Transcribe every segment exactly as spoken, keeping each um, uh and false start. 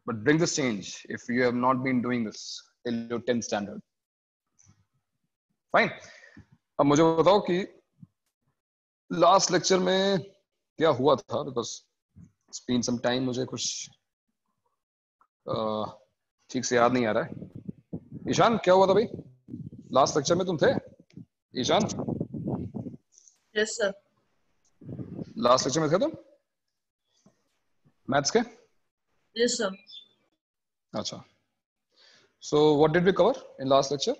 but bring this change if you have not been doing this till your tenth standard. Fine. अब मुझे बताओ कि last lecture में क्या हुआ था, because it's been some time, मुझे कुछ ठीक से याद नहीं आ रहा है. ईशान, क्या हुआ था भाई लास्ट लेक्चर में? तुम थे Ishan? Yes sir. Last lecture में थे तुम मैथ्स के? Yes sir. अच्छा. So what did we cover in last lecture?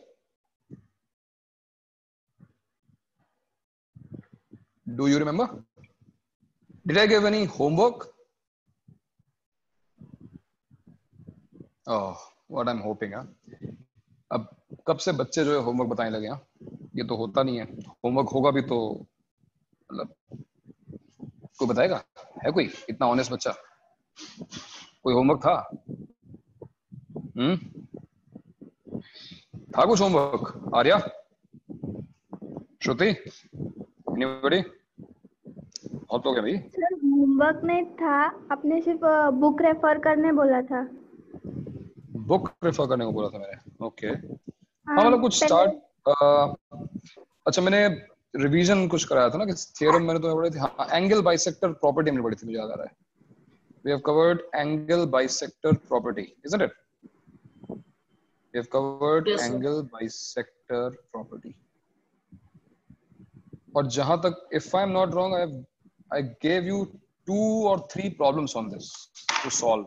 Do you remember? Did I give any homework? Oh, what I'm hoping. Huh? अब कब से बच्चे जो है होमवर्क बताने लगे? हाँ, ये तो होता नहीं है. होमवर्क होगा भी तो मतलब कोई बताएगा? है कोई इतना ऑनेस्ट बच्चा? कोई होमवर्क था? हम्म था कुछ होमवर्क? आर्या, श्रुति, एनीबॉडी? बहुत हो गया भाई. सर होमवर्क नहीं था, आपने सिर्फ बुक रेफर करने बोला था. बुक रेफर करने को बोला था मैंने? ओके. हाँ मतलब कुछ स्टार्ट. अच्छा, मैंने रिवीजन कुछ कराया था ना कि थ्योरम मैंने तो पढ़ी थी. हाँ, एंगल बाइसेक्टर प्रॉपर्टी हमने पढ़ी थी, मुझे याद आ रहा है. We have covered angle bisector property, isn't it? We have covered angle bisector property. और जहां तक, if I am not wrong, I have I gave you two or three problems on this to solve,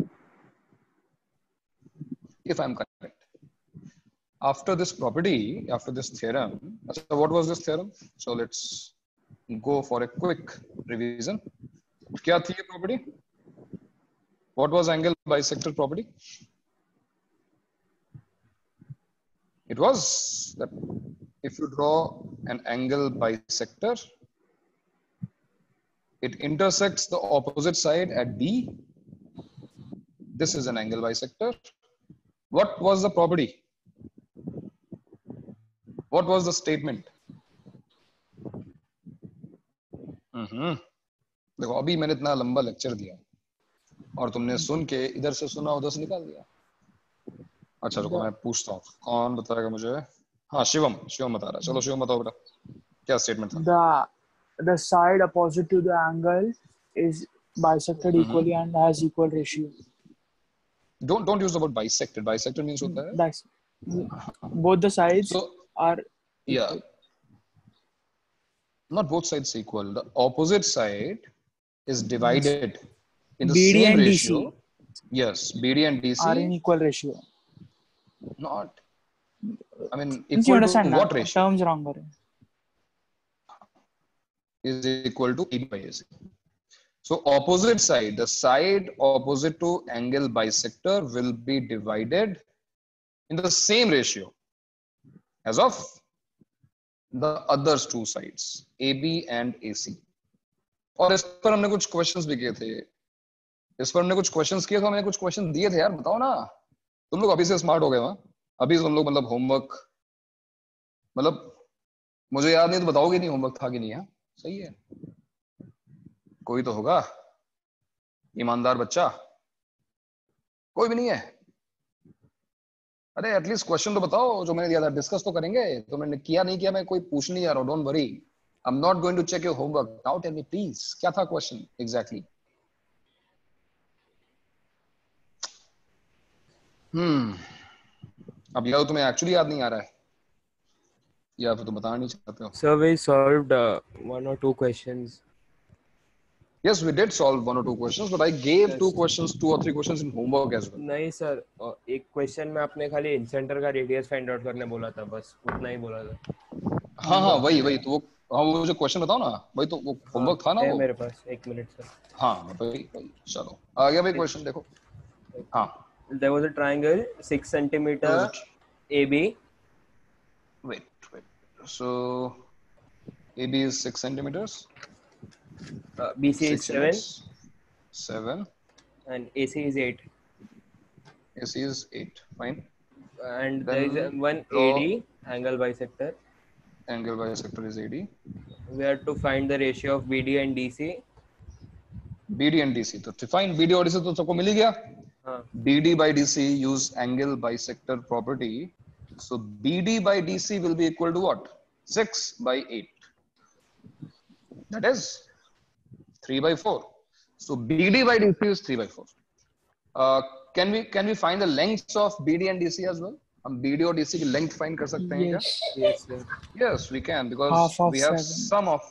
if I'm correct. After this property, after this theorem, so what was this theorem? So let's go for a quick revision. क्या थी ये property? What was angle bisector property? It was that if you draw an angle bisector, it intersects the opposite side at D. This is an angle bisector. What was the property? What was the statement? हम्म देखो, अभी मैंने इतना लंबा lecture दिया और तुमने सुन के इधर से सुना उधर से निकाल दिया. अच्छा रुको, मैं पूछता हूँ, कौन बताएगा मुझे? हाँ, शिवम. शिवम बता रहा है. चलो शिवम बताओ बेटा, क्या स्टेटमेंट था? The the side opposite to the angle is bisected Mhm. equally and has equal ratio. Don't don't use the word bisected. Bisected means होता है. That's both the sides So are yeah, equal. not both sides equal. The opposite side is divided in the B D same and ratio. D C Yes, B D and D C are in equal ratio. not. I mean, Means you equal understand to what ना, ratio? terms wrong करे. Is equal to A B by A C. So opposite side, the side opposite to angle bisector will be divided in the same ratio as of the other two sides, A B and A C. और इस पर हमने कुछ questions भी किए थे. इस पर हमने कुछ क्वेश्चंस किए थे, हमने कुछ क्वेश्चन दिए थे यार. बताओ ना, तुम लोग अभी से स्मार्ट हो गए. वहां अभी तुम लोग मतलब होमवर्क, मतलब मुझे याद नहीं तो बताओगे नहीं होमवर्क था कि नहीं. है सही है, कोई तो होगा ईमानदार बच्चा. कोई भी नहीं है? अरे एटलीस्ट क्वेश्चन तो बताओ जो मैंने दिया था. डिस्कस तो करेंगे. तो मैंने किया नहीं किया, मैं कोई पूछ नहीं जा रहा हूं. Don't worry, I am not going to check your homework. Now tell me please, क्या था क्वेश्चन एग्जैक्टली? हम्म अब या तो तुम्हें एक्चुअली याद नहीं आ रहा है या फिर तुम बताना नहीं चाहते हो. Sir, we solved uh, one or two questions. Yes, we did solve one or two questions, but I gave Yes. two questions, two or three questions in homework as well. नहीं सर, एक question में आपने खाली इंसेंटर का radius find out करने बोला था, बस उतना ही बोला था. हाँ हाँ वही वही तो वो. हाँ वो मुझे क्वेश्चन बताओ ना भाई. तो वो होमवर्क था ना है वो? मेरे पास. एक मिनट सर. हाँ वही वही. चलो आ गया भाई क्वेश्चन. देखो हाँ. There was a triangle six centimeter A B. Wait wait. So A B is six centimeters. Uh, B C is seven. Seven. And A C is eight. A C is eight. Fine. And Then there is a, one draw A D angle bisector. Angle bisector is A D. We have to find the ratio of B D and D C. B D and D C. तो define B D और D C तो सबको मिल ही गया. हाँ B D by D C use angle bisector property. So B D by D C will be equal to what? six by eight. That is three by four. So B D by D C is three by four. Uh, can we can we find the lengths of B D and D C as well? हम B D और D C की length find कर सकते हैं क्या? Yes. yes sir. Yes, we can because Half of we have seven. sum of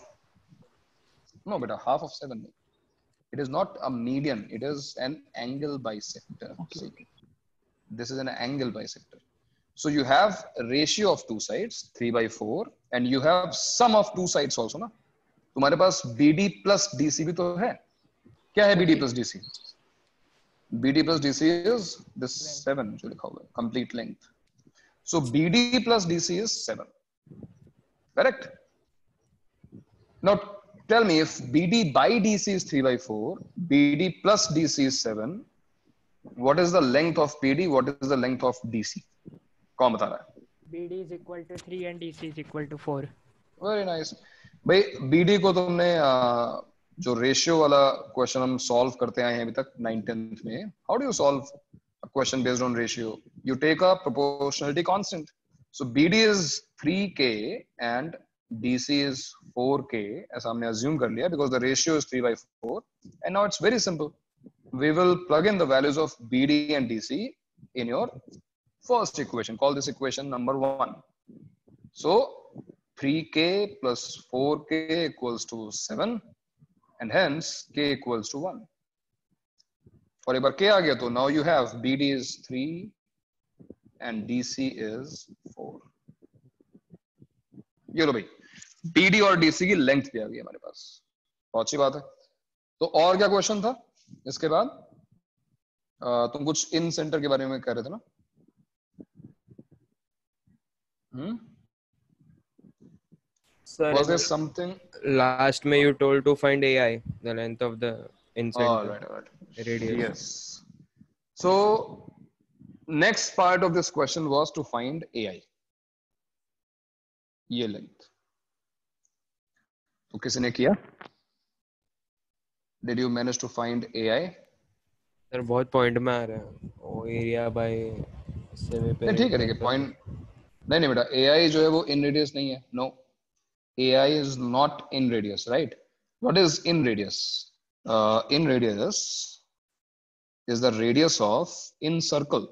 no, beta half of seven. It is not a median. It is an angle bisector. Okay. See, this is an angle bisector. So you have a ratio of two sides, three by four, and you have sum of two sides also, ना? तुम्हारे पास B D plus D C भी तो है. क्या है B D plus D C? B D plus D C is this seven जो लिखा हुआ है, complete length. So B D plus D C is seven. Correct? Now tell me if B D by D C is three by four, B D plus D C is seven. What is the length of B D? What is the length of D C? कौन बता रहा है? B D is equal to three and D C is equal to four. Very nice. भाई B D को तुमने uh, जो ratio वाला question हम सॉल्व करते आए हैं अभी तक नाइन्थ टेंथ में, how do you solve a question based on ratio? You take a proportionality constant. So B D is three K and D C is four K, ऐसा हमने assume कर लिया because the ratio is three by four. And now it's very simple. We will plug in the values of B D and D C in your first equation. Call this equation number one. So three K plus four K equals to seven. And hence K equals to one. और एक बार K आ गया तो now you have B D is three and D C is four. ये लो भाई, B D और D C की length भी आ गई हमारे पास. बहुत अच्छी बात है. तो और क्या क्वेश्चन था इसके बाद? आ, तुम कुछ इन सेंटर के बारे में कह रहे थे ना? हम्म? Sir, Was there something? last में you told to find A I, the length of the in All center right, all right. radius. Yes. So next part of this question was to find A I. ये length तो किसने किया? Did you manage to find A I? Sir बहुत point में आ रहा है वो एरिया बाय सेमी पे. नहीं ठीक है ठीक है पॉइंट नहीं नहीं बेटा A I जो है वो इन रेडियस नहीं है. No A I is not in radius, right? What is in radius? Uh, in radius is the radius of in circle.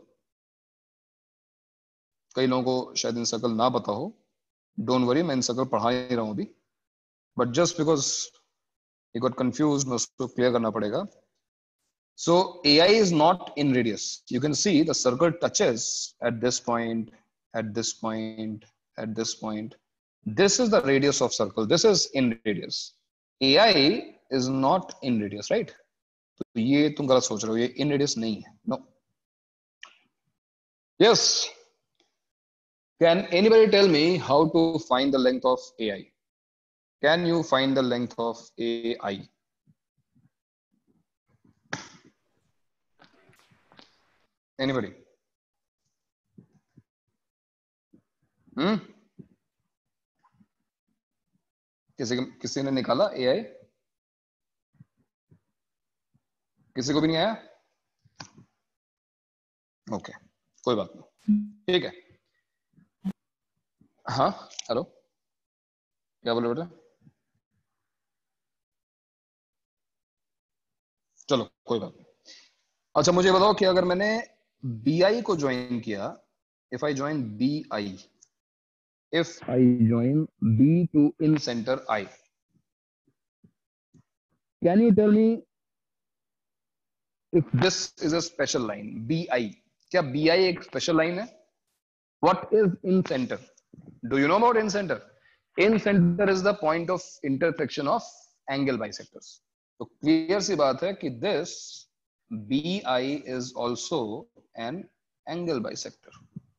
कई लोगों को शायद इन सर्कल ना पता हो. Don't worry, मैं इन सर्कल पढ़ा ही रहा हूँ अभी. But just because you got confused, मैं उसको clear करना पड़ेगा. So A I is not in radius. You can see the circle touches at this point, at this point, at this point. This is the radius of circle. This is in radius. A I is not in radius, right? तो ये तुम गलत सोच रहे हो. ये in radius नहीं है. No. Yes. Can anybody tell me how to find the length of A I? Can you find the length of A I? Anybody? Hmm? किसी किसी ने निकाला A I? किसी को भी नहीं आया? ओके okay, कोई बात नहीं. ठीक है. हाँ हेलो क्या बोले बेटा? चलो कोई बात नहीं. अच्छा मुझे बताओ कि अगर मैंने B I को ज्वाइन किया, if I join B I, if I join B to in center I, can you tell me if this is a special line? B I, क्या B I एक special line है? What is in center? Do you know about in center? In center is the point of intersection of angle bisectors. तो clear सी बात है कि this B I is also an angle bisector.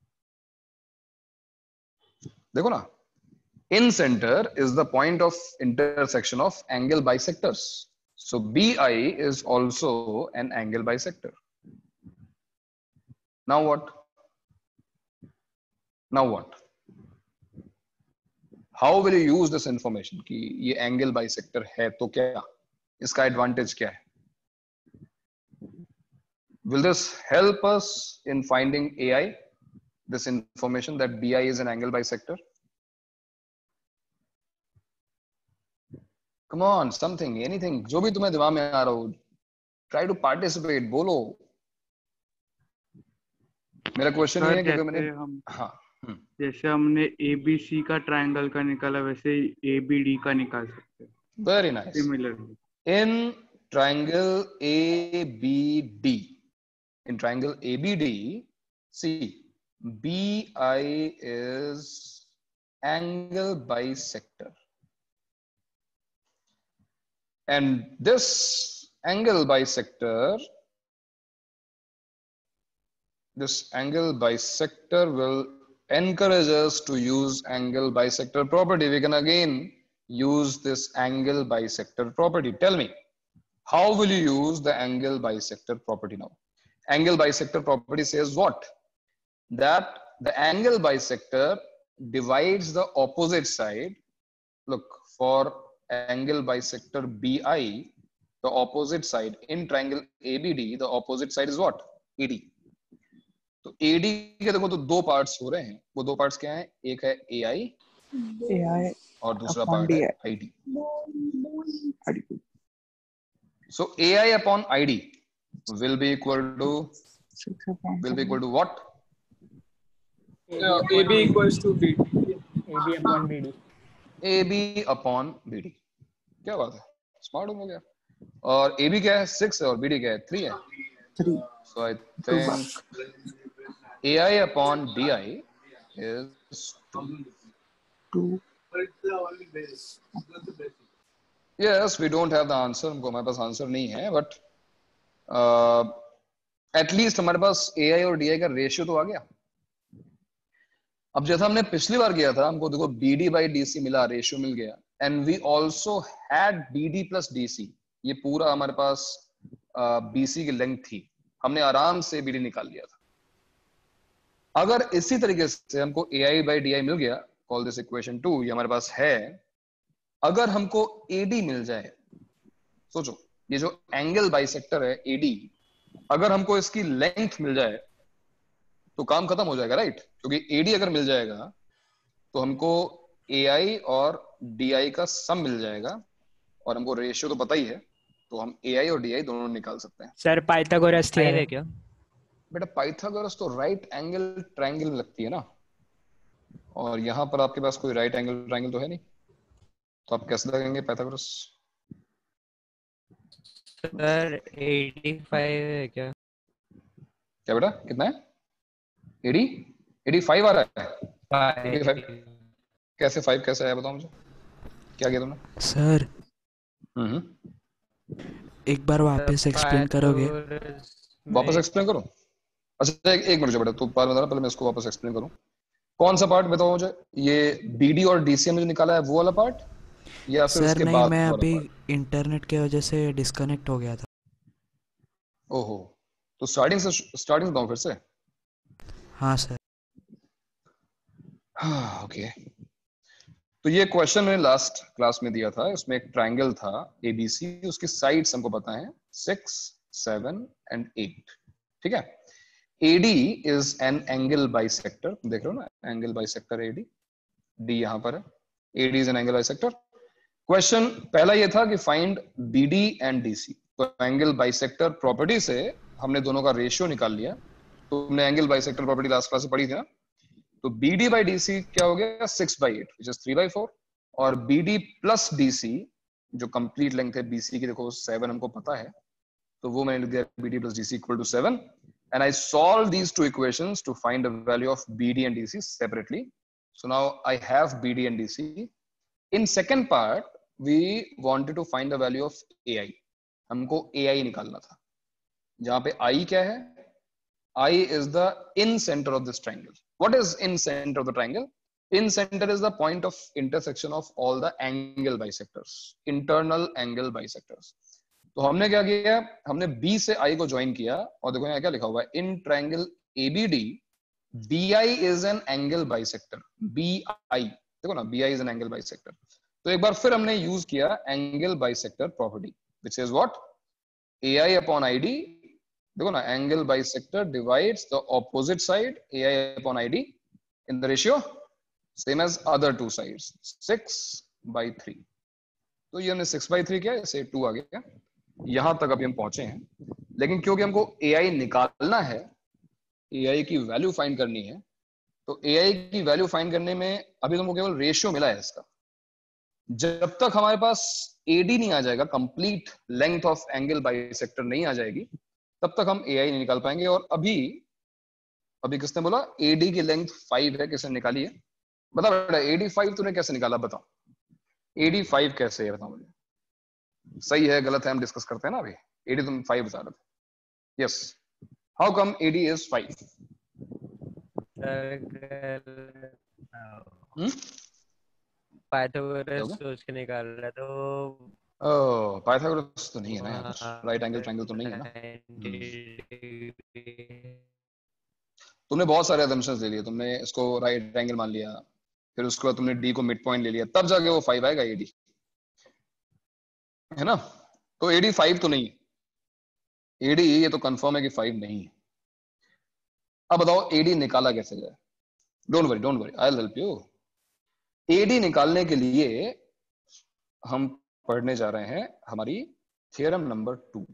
देखो ना, in center is the point of intersection of angle bisectors. So B I is also an angle bisector. Now what? Now what? How will you use this information कि ये angle bisector है तो क्या इसका advantage क्या है? Will this help us in finding A I? This information that B I is an angle bisector? Come on, something, anything, जो भी तुम्हें दिमाग में आ रहा हो, try to participate, बोलो. मेरा क्वेश्चन ये है कि मैंने हम हाँ जैसे हमने ए बी सी का ट्रायंगल का निकाला वैसे ए बी डी का निकाल सकते हैं. Very nice. Similarly In triangle A B D, in triangle A B D, see, B I is angle bisector. And this angle bisector, this angle bisector will encourage us to use angle bisector property. We can again use this angle bisector property. Tell me, how will you use the angle bisector property now? Angle bisector property says what? That the angle bisector divides the opposite side. Look, for angle bisector B I, the opposite side in triangle A B D, the opposite side is what? A D. तो A D के देखो तो दो parts हो रहे हैं. वो दो पार्ट्स क्या हैं? एक है A I, A I और दूसरा upon पार्ट है D I. I D. I D. So A I upon I D will be equal to Six upon will be equal to what? Uh, A B equals to B D. A B upon B D. A B upon B D. क्या बात है? Smart हो गया. और A B क्या है? Six है और B D क्या है? Three है. three. So I think A I upon D I is two. Two. Yes, we don't have the answer. हमको हमारे पास आंसर नहीं है, but uh, at least हमारे पास A I और D I का रेशियो तो आ गया. अब जैसा हमने पिछली बार किया था, हमको देखो B D by D C मिला, रेशियो मिल गया, and we also had B D plus D C. ये पूरा हमारे पास uh, B C की लेंथ थी. हमने आराम से B D निकाल लिया था. अगर इसी तरीके से हमको A I by D I मिल गया, call this equation two, ये हमारे पास है. अगर हमको A D मिल जाए, सोचो ये जो एंगल बाइसेक्टर है A D, अगर हमको इसकी लेंथ मिल जाए तो काम खत्म हो जाएगा, राइट? क्योंकि A D अगर मिल जाएगा तो हमको A I और D I का सम मिल जाएगा, और हमको रेशियो तो पता ही है, तो हम A I और D I दोनों निकाल सकते हैं. सर पाइथागोरस थ्योरम है क्या? बेटा पाइथागोरस तो राइट एंगल ट्रायंगल में लगती है ना, और यहाँ पर आपके पास कोई राइट एंगल ट्रायंगल तो है नहीं, तो आप कैसे लगेंगे पाइथागोरस? सर पचासी है क्या? क्या बेटा कितना है? अस्सी पचासी आ रहा है. फाइव. कैसे फाइव कैसे आया बताओ मुझे, क्या किया तुमने? सर हम्म एक बार वापस एक्सप्लेन करोगे? वापस एक्सप्लेन करूं? अच्छा एक, एक मिनट जो बेटा तू पार बता, पहले मैं इसको वापस एक्सप्लेन करूं. कौन सा पार्ट बताओ मुझे? ये B D और D C हमने जो निकाला है वो वाला पार्ट, या फिर सर उसके नहीं, बाद मैं वाला अभी पार्ट? इंटरनेट की वजह से डिस्कनेक्ट हो गया था. ओहो, तो स्टार्टिंग से स्टार्टिंग बताऊं फिर से? हाँ सर. हाँ ओके. तो ये क्वेश्चन मैंने लास्ट क्लास में दिया था. इसमें एक ट्रायंगल था A B C, उसकी साइड्स हमको पता है सिक्स, सेवन एंड एट. ठीक है. A D is an angle bisector. देख रहे हो ना, angle bisector A D. D यहाँ पर है. A D is an angle bisector. Question पहला ये था कि find B D and D C. तो एंगल बाइसेक्टर प्रॉपर्टी से हमने दोनों का रेशियो निकाल लिया. तो हमने angle bisector property last class में पढ़ी थी ना. तो B D by D C क्या हो गया? Six by eight, which is three by four. और B D plus D C जो कंप्लीट लेंथ है B C की, देखो सेवन हमको पता है, तो वो मैंने लिख दिया B D plus D C equal to seven. And I solved these two equations to find the value of B D and D C separately. So now I have B D and D C. In second part, we wanted to find the value of A I. हमको A I निकालना था. जहाँ पे I क्या है? I is the in center of this triangle. What is in center of the triangle? In center is the point of intersection of all the angle bisectors, internal angle bisectors. तो हमने क्या किया? हमने B से I को join किया, और देखो यहाँ क्या लिखा हुआ है? In triangle A B D, B I is an angle bisector. B I देखो ना, B I is an angle bisector. तो एक बार फिर हमने यूज किया angle bisector property, which is what? A I upon I D देखो ना, angle bisector divides the opposite side A I upon I D in the ratio same as other two sides, six by three. तो ये हमने six by three किया, इसे two आ गया। यहां तक अभी हम पहुंचे हैं, लेकिन क्योंकि हमको A I निकालना है, A I की वैल्यू फाइंड करनी है, तो A I की वैल्यू फाइंड करने में अभी तुमको केवल रेशियो मिला है इसका। जब तक हमारे पास A D नहीं आ जाएगा, complete length of angle bisector नहीं आ जाएगी, तब तक हम A I नहीं निकाल पाएंगे। और अभी अभी किसने बोला A D की लेंथ फाइव है, किसने निकाली है? बता बेटा, A D फाइव तूने कैसे निकाला? बताओ A D फाइव कैसे है, बताओ मुझे। सही है गलत है हम डिस्कस करते हैं ना। अभी A D तुम फाइव बता रहे थे। Yes, how come A D is five? Pythagoras सोच के निकाल रहा तो ओह, पाइथागोरस तो नहीं है ना यार, राइट एंगल ट्रायंगल तो नहीं है ना। तुमने बहुत सारे assumptions ले लिए, तुमने इसको राइट एंगल मान लिया, फिर उसके बाद तुमने डी को मिड पॉइंट ले लिया, तब जाके वो फाइव आएगा A D, है ना। तो A D फाइव तो नहीं है। A D ये तो कंफर्म है कि फाइव नहीं है। अब बताओ A D निकाला कैसे जाए? Don't worry don't worry, I will help you. A D निकालने के लिए हम पढ़ने जा रहे हैं हमारी थ्योरम नंबर टू,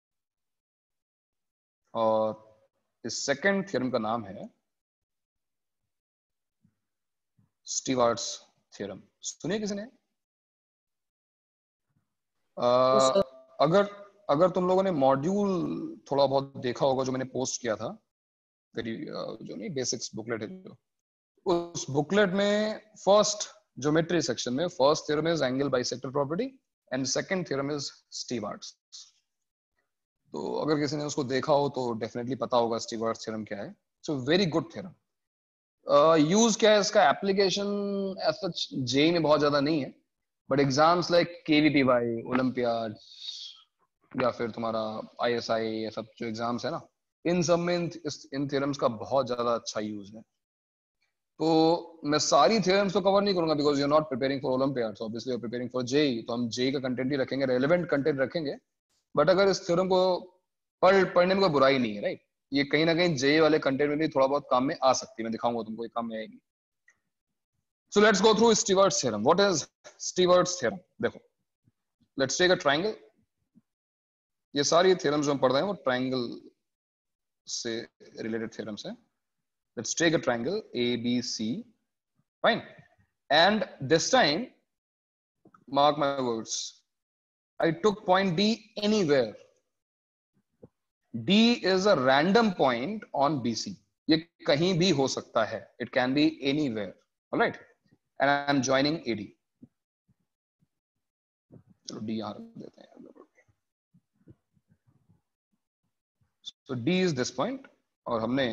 और इस सेकंड थ्योरम का नाम है स्टीवर्ट्स थ्योरम। सुनिए किसी ने? आ, अगर अगर तुम लोगों ने मॉड्यूल थोड़ा बहुत देखा होगा जो मैंने पोस्ट किया था, वेरी जो नहीं बेसिक्स बुकलेट है जो, उस बुकलेट में फर्स्ट ज्योमेट्री सेक्शन में first theorem is angle bisector property and second theorem is Stewart's. तो अगर किसी ने उसको देखा हो तो डेफिनेटली पता होगा स्टीवर्ट्स थ्योरम क्या है। So very good theorem. Use क्या है इसका? एप्लीकेशन एज सच जेई में बहुत ज्यादा नहीं है, but exams like KVPY, olympiad या फिर तुम्हारा आईएसआई, ये सब जो एग्जाम्स है ना, इन सब में इन, इन थ्योरम्स का बहुत ज्यादा अच्छा यूज है। तो मैं सारी थ्योरम्स तो कवर नहीं करूंगा because you are not preparing for olympiad, obviously you are preparing for JEE, तो हम जेई का कंटेंट ही रखेंगे, रेलेवेंट कंटेंट रखेंगे। बट अगर इस थ्योरम को पढ़ पढ़ने में कोई बुराई नहीं है, राइट। ये कहीं ना कहीं जेई वाले कंटेंट में भी थोड़ा बहुत काम में आ सकती है, मैं दिखाऊंगा तुमको, ये काम में आएगी। So let's go through Stewart's theorem. What is Stewart's theorem? देखो, लेट्स टेक अ ट्रायंगल। ये सारी थ्योरम्स जो हम पढ़ रहे हैं वो ट्रायंगल से रिलेटेड थ्योरम्स हैं। Let's take a triangle A B C, fine, and this time mark my words, I took point D anywhere. D is a random point on B C. ये कहीं भी हो सकता है, it can be anywhere, all right, and I'm joining A D. चलो D यहाँ रख देते हैं। So D is this point, और हमने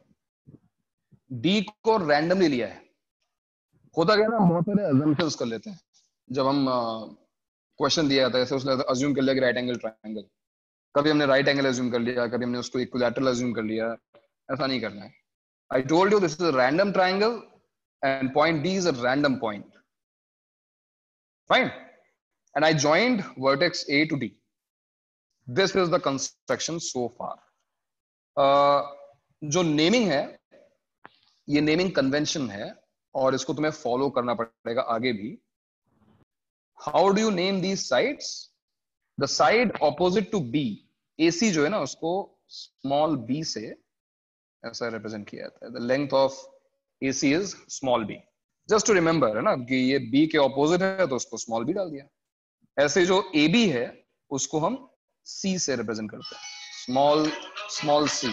D को रैंडमली लिया है। होता क्या ना, बहुत सारे assumptions कर लेते हैं जब हम क्वेश्चन दिया जाता है। जैसे उसने अज्यूम कर लिया कि राइट एंगल ट्रायंगल, कभी हमने राइट एंगल अज्यूम कर लिया, कभी हमने उसको इक्विलैटरल अज्यूम कर लिया। ऐसा नहीं करना है। I told you this is a random triangle and point D is a random point, fine, and I joined vertex A to D. This is the construction so far. जो naming है ये naming convention है और इसको तुम्हें follow करना पड़ेगा आगे भी। How do you name these sides? The side opposite to B, AC जो है ना, उसको स्मॉल b से ऐसा रिप्रेजेंट किया जाता है। The length of AC is small b। Just to remember है ना कि ये B के ऑपोजिट है तो उसको स्मॉल b डाल दिया। ऐसे जो A B है उसको हम C से रिप्रेजेंट करते हैं, स्मॉल स्मॉल c,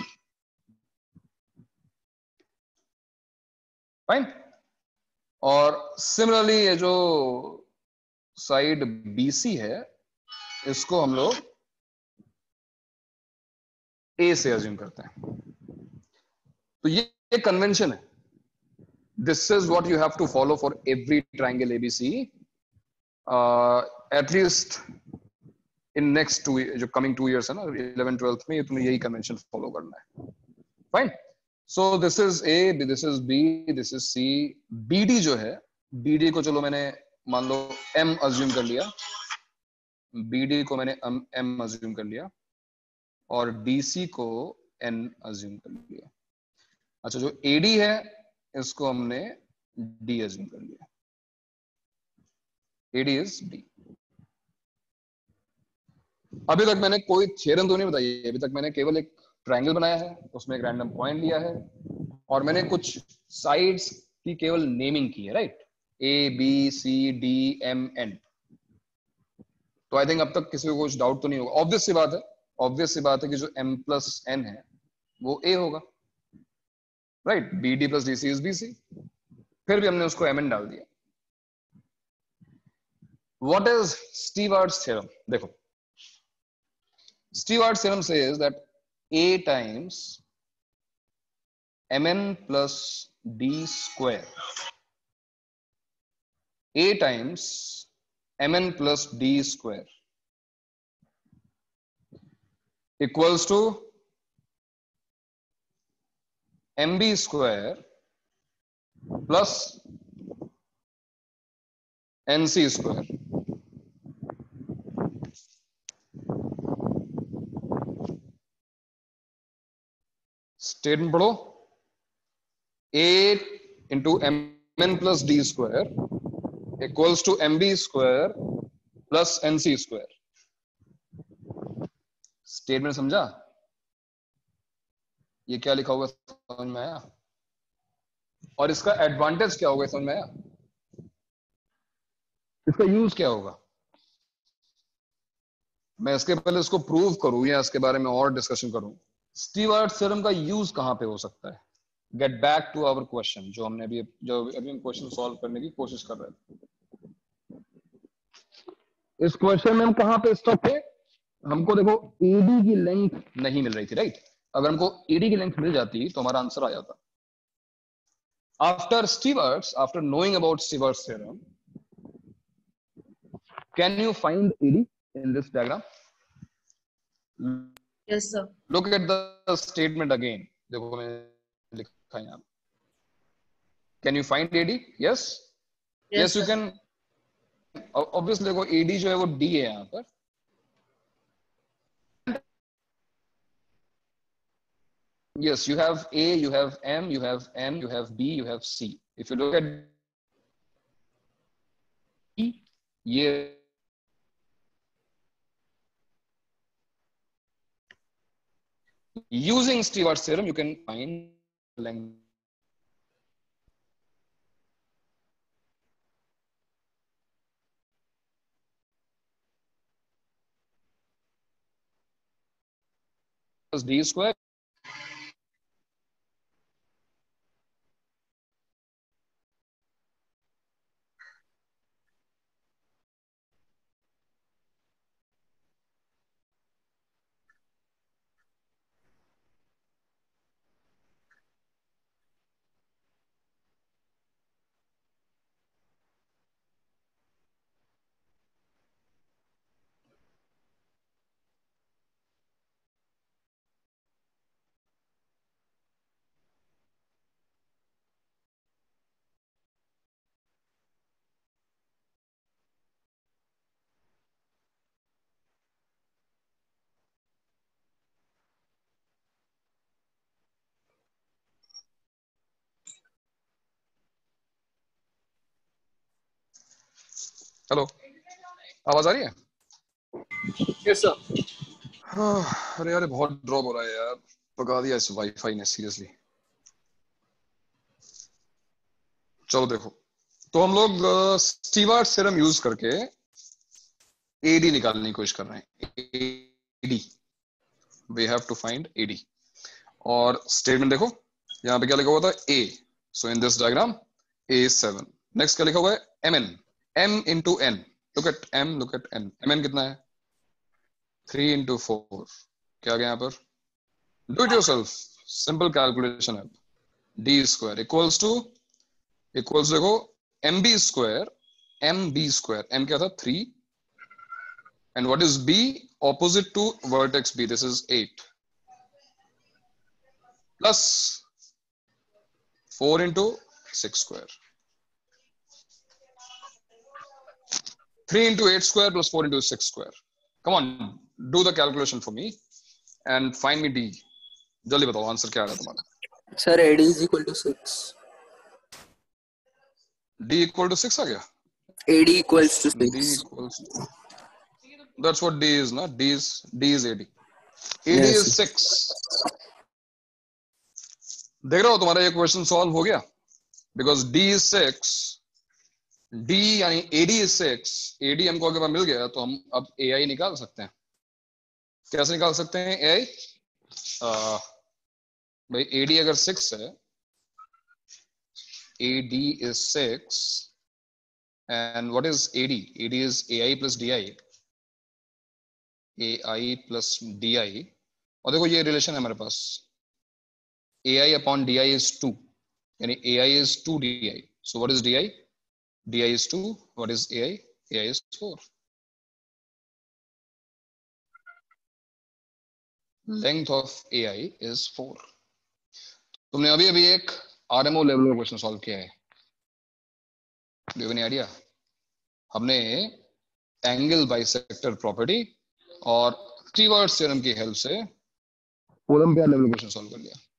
फाइन। और सिमिलरली ये जो साइड B C है इसको हम लोग A से अज्यूम करते हैं। तो ये एक कन्वेंशन है। This is what you have to follow for every triangle A B C, at least in next two जो कमिंग टू इयर्स है ना, इलेवन ट्वेल्थ में, तुम्हें यही कन्वेंशन फॉलो करना है, fine. So this is A, this is B, this is C। B D जो है, B D को चलो मैंने मान लो M अज्यूम कर लिया, B D को मैंने M अज्यूम कर लिया। और डीसी को एन अज्यूम कर लिया। अच्छा, जो एडी है इसको हमने डी अज्यूम कर लिया। AD is D. अभी तक मैंने कोई थ्योरम तो नहीं बताई, अभी तक मैंने केवल एक ट्रायंगल बनाया है, उसमें एक रैंडम पॉइंट लिया है और मैंने कुछ साइड्स की केवल नेमिंग की है, right? A B C D M N. तो आई थिंक अब तक किसी को कुछ डाउट तो नहीं होगा। ऑब्वियस सी बात है, ऑब्वियस सी बात है कि जो m प्लस एन है वो a होगा, right? B D plus D C is B C. फिर भी हमने उसको एम एन डाल दिया। What is Stewart's theorem? देखो, Stewart's theorem says that a times mn plus d square, a times mn plus d square equals to mb square plus nc square. Statement पढ़ो। a into mn plus d square equals to mb square plus nc square. Statement समझा? ये क्या लिखा होगा समझ में आया? और इसका एडवांटेज क्या होगा समझ में आया? इसका यूज क्या होगा? मैं इसके पहले इसको प्रूव करूं या इसके बारे में और डिस्कशन करूं, स्टीवर्ट्स थ्योरम का यूज कहां पे हो सकता है? Get back to our question, जो हमने अभी जो अभी हम क्वेश्चन सॉल्व करने की कोशिश कर रहे थे। इस क्वेश्चन में हम कहां पे स्टॉप थे? हमको देखो एडी की लेंथ नहीं मिल रही थी, राइट? अगर हमको एडी की लेंथ मिल जाती तो हमारा आंसर आ जाता। After Stewart's, after knowing about Stewart's theorem, can you find AD in this diagram? Yes, sir. Look at the statement again. देखो मैं लिखा है यहाँ। Can you find A D? Yes. Yes, Yes, you sir. can. Obviously देखो A D जो है वो D है यहाँ पर। Yes, you have A, you have M, you have N, you have B, you have C. If you look at E, ये using Stewart's theorem, you can find length. Plus D square. Hello, आवाज आ रही है? Yes, sir. हाँ, अरे यार बहुत drop हो रहा है यार, पका दिया इस वाईफाई ने सीरियसली। चलो देखो, तो हम लोग स्टीवर्ट्स थ्योरम यूज करके एडी निकालने की कोशिश कर रहे हैं। AD, we have to find AD. और स्टेटमेंट देखो, यहाँ पे क्या लिखा हुआ था? A. So in this diagram A is seven. Next क्या लिखा हुआ है? M N, M into N. Look at M, look at N. M N कितना है? Three into four. क्या आ गया यहाँ पर? Do it yourself, simple calculation है। D square equals to equals देखो M B square, M B square. M क्या था? Three. And what is B? Opposite to vertex B, this is eight. Plus four into six square. Three into eight square plus four into six square. Come on, do the calculation for me. and find me D. जल्दी बताओ answer क्या आ रहा है तुम्हारा? Sir, A D is equal to six. D equal to six आ गया? A D equals to D six. equals to, that's what D is, na? D is D is A D. A D Yes. is six. देख रहे हो तुम्हारा ये question solve हो गया, because D is six. D यानी A D is six. A D हमको अगर मिल गया तो हम अब A I निकाल सकते हैं. कैसे निकाल सकते हैं A I? uh, भाई A D अगर six है, A D is six, and what is A D? A D is A I plus D I. A I plus D I. और देखो ये रिलेशन है हमारे पास. A I upon D I is two. यानी A I is two D I. So what is D I? D I is two. What is A I? A I is four. Length of A I is four. तुमने अभी अभी एक R M O level का question solve किया है. Do you have any idea? हमने angle bisector property और Stewart's theorem की हेल्प से ओलंपियाड लेवल क्वेश्चन सॉल्व कर लिया.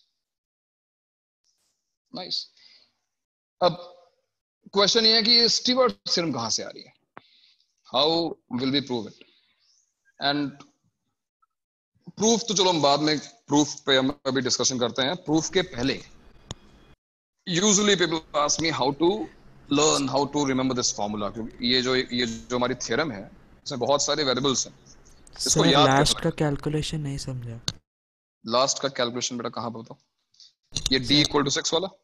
नाइस. अब क्वेश्चन ये है कि स्टीवर्ट्स थ्योरम कहां से आ रही है? How will we prove it? And proof तो चलो हम बाद में, प्रूफ पे हम अभी डिस्कशन करते हैं. प्रूफ के पहले usually people ask me how to learn, how to remember this formula, क्योंकि ये जो ये जो हमारी थ्योरम है इसमें बहुत सारे वेरिएबल्स हैं. इसको सर याद लास्ट करना का कैलकुलेशन नहीं समझा. लास्ट का कैलकुलेशन बेटा कहाँ बताओ? ये D इक्वल टू सिक्स वाला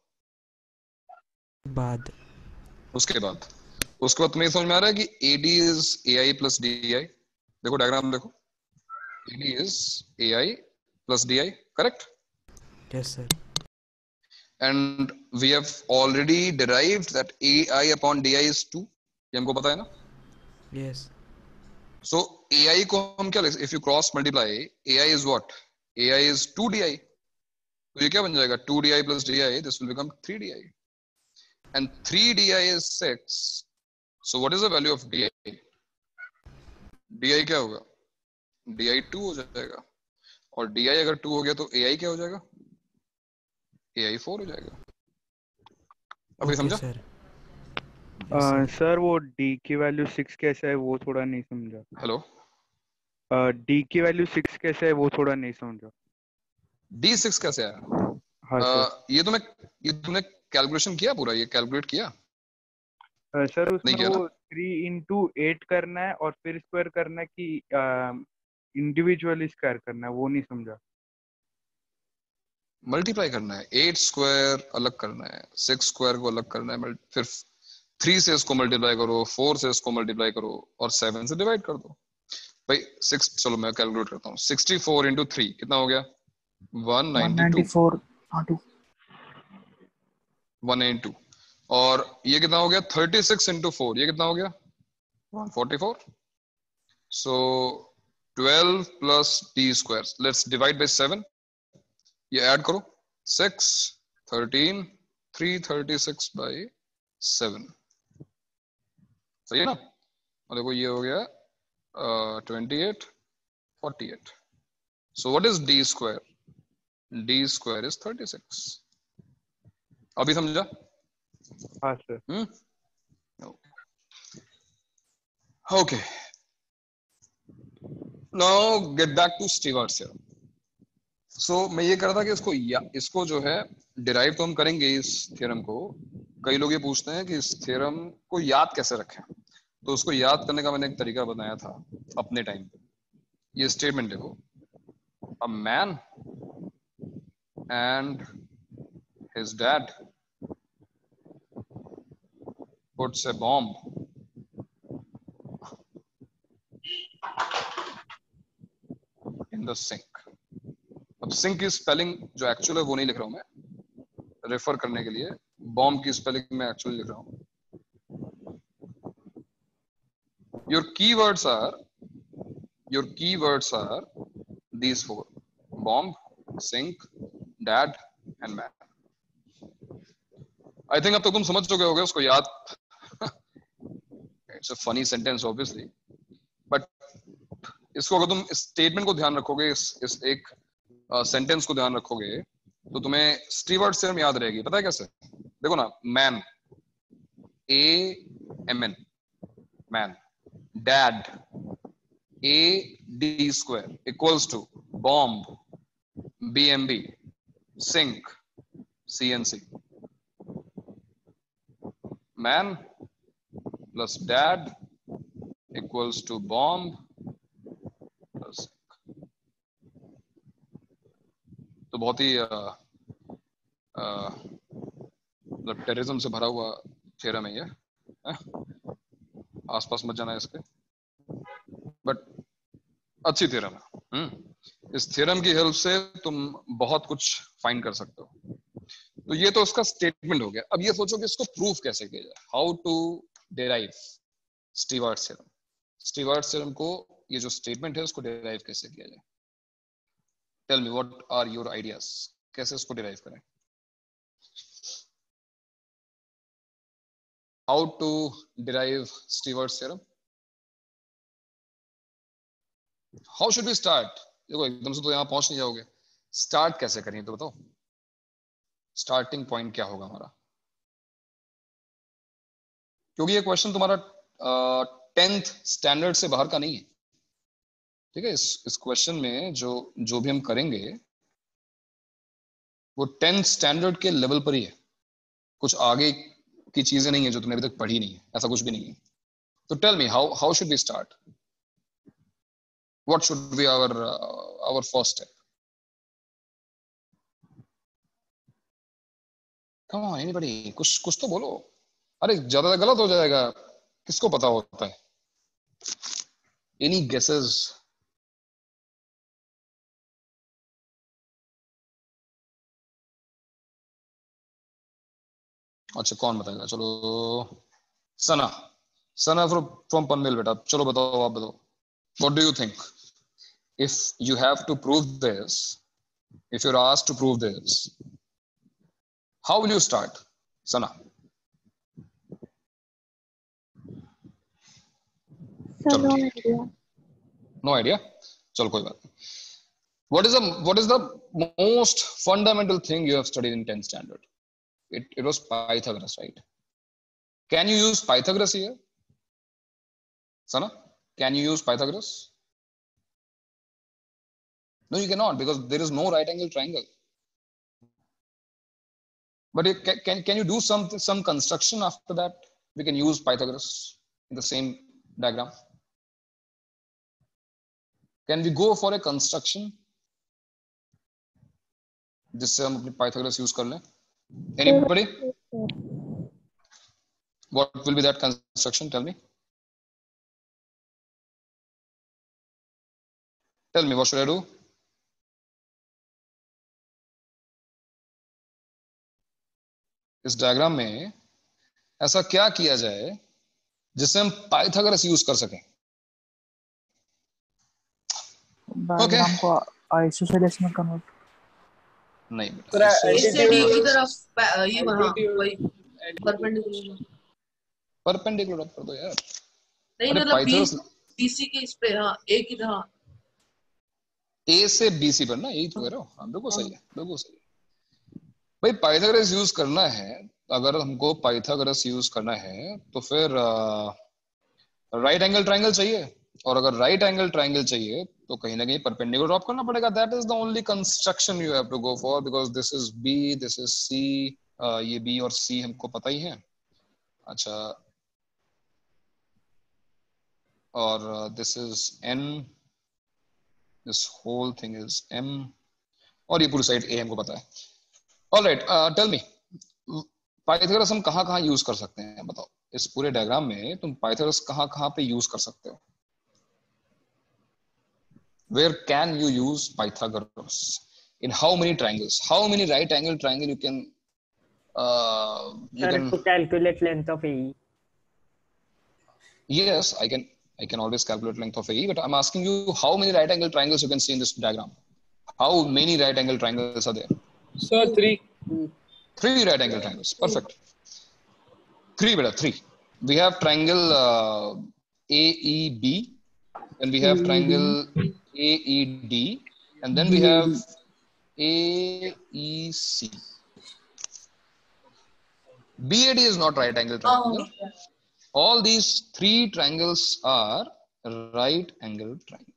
बाद. उसके बाद उसके बाद तुम्हें समझ में आ रहा है कि A D is A I plus D I. देखो डायग्राम देखो. A D is A I plus D I, correct? Yes sir. And we have already derived that A I upon D I is two. ये हमको पता है ना? Yes. So A I को हम क्या लिख, if you cross multiply, A I is what? A I is two D I. तो ये क्या बन जाएगा? two D I plus D I, this will become three D I. And three D I is six. So what is the value of D I? D I क्या होगा? D I two हो जाएगा. और D I अगर two हो गया तो A I क्या हो जाएगा? A I four हो जाएगा. अभी समझा? सर. सर वो D की वैल्यू सिक्स कैसे है वो थोड़ा नहीं समझा. हेलो. D की वैल्यू सिक्स कैसे है वो थोड़ा नहीं समझा. D six कैसे आया? हाँ uh, सर. ये तुमने ये तुमने कैलकुलेशन किया पूरा? ये कैलकुलेट किया? अ, सर उसमें किया वो थ्री इंटू एट करना है और फिर स्क्वायर करना है कि इंडिविजुअली स्क्वायर करना है, वो नहीं समझा. मल्टीप्लाई करना है. एट स्क्वायर अलग करना है, सिक्स स्क्वायर को अलग करना है, फिर थ्री से इसको मल्टीप्लाई करो, फोर से इसको मल्टीप्लाई करो और सेवन से डिवाइड कर दो. भाई सिक्स, चलो मैं कैलकुलेट करता हूँ. सिक्सटी फोर इंटू थ्री कितना हो गया? One ninety two. One ninety two. और ये कितना हो गया? थर्टी सिक्स इंटू फोर, ये कितना हो गया? One forty four. So twelve plus D square, let's divide by seven. ये ऐड करो. Six, thirteen, three thirty six by seven. सही है ना? और देखो ये हो गया twenty eight, forty eight. So what is D square? D square is thirty six. अभी समझा? हाँ sir. Hmm. Okay. Now get back to Stewart's theorem. सो मैं ये कह रहा था कि इसको या, इसको जो है डिराइव तो हम करेंगे इस थ्योरम को. कई लोग ये पूछते हैं कि इस थ्योरम को याद कैसे रखें. तो उसको याद करने का मैंने एक तरीका बनाया था अपने टाइम पे. ये स्टेटमेंट देखो. A man and his dad puts a bomb in the sink. अब सिंक की स्पेलिंग जो एक्चुअल है वो नहीं लिख रहा हूं मैं, रेफर करने के लिए. बॉम्ब की स्पेलिंग मैं एक्चुअली लिख रहा हूं. Your keywords are your keywords are these four: bomb, sink, dad, and man. I think अब तक तुम समझ चुके होगे उसको याद. It's a funny sentence, obviously, but इसको अगर तुम स्टेटमेंट को ध्यान रखोगे, इस, इस एक सेंटेंस uh, को ध्यान रखोगे तो तुम्हें स्टीवर्ट थ्योरम याद रहेगी। पता है कैसे? देखो ना, man, A M N, man, dad, A D square equals to bomb, B M B, sink, C N C. Man plus dad equals to bomb plus sink. तो बहुत ही मतलब टेररिज्म से भरा हुआ थ्योरम है ये, आसपास मत जाना इसके, बट अच्छी थ्योरम है। हम्म इस थ्योरम की हेल्प से तुम बहुत कुछ फाइंड कर सकते हो। तो ये तो उसका स्टेटमेंट हो गया। अब ये सोचो कि इसको प्रूफ कैसे किया जाए, how to derive Stewart theorem. Stewart theorem को, ये जो स्टेटमेंट है उसको डिराइव कैसे किया जाए? Tell me what are your ideas, कैसे इसको डिराइव करें? How to derive Stewart theorem, how should we start? देखो एकदम से तो यहां पहुंच नहीं जाओगे, स्टार्ट कैसे करें तो बताओ। स्टार्टिंग पॉइंट क्या होगा हमारा? क्योंकि ये क्वेश्चन तुम्हारा टेंथ uh, स्टैंडर्ड से बाहर का नहीं है, ठीक है। इस इस क्वेश्चन में जो जो भी हम करेंगे वो टेंथ स्टैंडर्ड के लेवल पर ही है, कुछ आगे की चीजें नहीं है जो तुमने अभी तक पढ़ी नहीं है, ऐसा कुछ भी नहीं है। तो tell me how how should we start, what should be our our first step? Come on anybody, कुछ कुछ तो बोलो। अरे ज्यादा गलत हो जाएगा, किसको पता होता है? Any guesses? अच्छा कौन बताएगा? चलो सना, सना फ्रॉम पनवेल। बेटा चलो बताओ, आप बताओ, what do you think if you have to prove this, if you are asked to prove this, how will you start? Sana no idea. No idea, चलो कोई बात नहीं। What is the what is the most fundamental thing you have studied in tenth standard? It it was Pythagoras, right? Can you use Pythagoras here? Sana, can you use Pythagoras? No, you cannot, because there is no right angle triangle. But it, can, can can you do some some construction after that? We can use Pythagoras in the same diagram. Can we go for a construction जिससे हम अपनी Pythagoras use कर लें? Anybody? What will be that construction? Tell me. Tell me, what should I do? इस diagram में ऐसा क्या किया जाए जिससे हम पाइथागोरस यूज कर सकें? डायग्राम को आइसोसेलेस में कन्वर्ट नहीं बेटा, एंटीट्यूड की तरफ ये वहां वही परपेंडिकुलर परपेंडिकुलर कर दो यार। नहीं मतलब बीसी के इस पे, हाँ ए की, हाँ ए से बीसी पर ना, यही तो कह रहा हूँ। हाँ बिल्कुल सही है, बिल्कुल सही है भाई। पाइथागोरस यूज करना है, अगर हमको पाइथागोरस यूज करना है तो फिर राइट एंगल ट्रायंगल चाहिए, और अगर राइट एंगल ट्रायंगल चाहिए तो कहीं ना कहीं परपेंडिकुलर ड्रॉप करना पड़ेगा। That is the only construction you have to go for, because this is B, this is C, ये बी और सी हमको पता ही है। अच्छा, और this is N, this whole thing is M, और ये पूरी साइड ए हमको पता है। ऑलराइट, टेल मी, पाइथागोरस हम कहाँ कहाँ यूज कर सकते हैं? बताओ, इस पूरे डायग्राम में तुम पाइथागोरस कहाँ कहाँ पे यूज कर सकते हो? Where can you use Pythagoras? In how many triangles? How many right angle triangle you can uh, you Sir, can to calculate length of A E. Yes, I can I can always calculate length of A E, but I'm asking you how many right angle triangles you can see in this diagram. How many right angle triangles are there? Sir, three. Three right angle triangles. Perfect. Three, beta, three. We have triangle uh, A E B, then we have triangle A E D, and then we have A E C. B A D is not right angle triangle. Oh, yeah. All these three triangles are right angle triangle.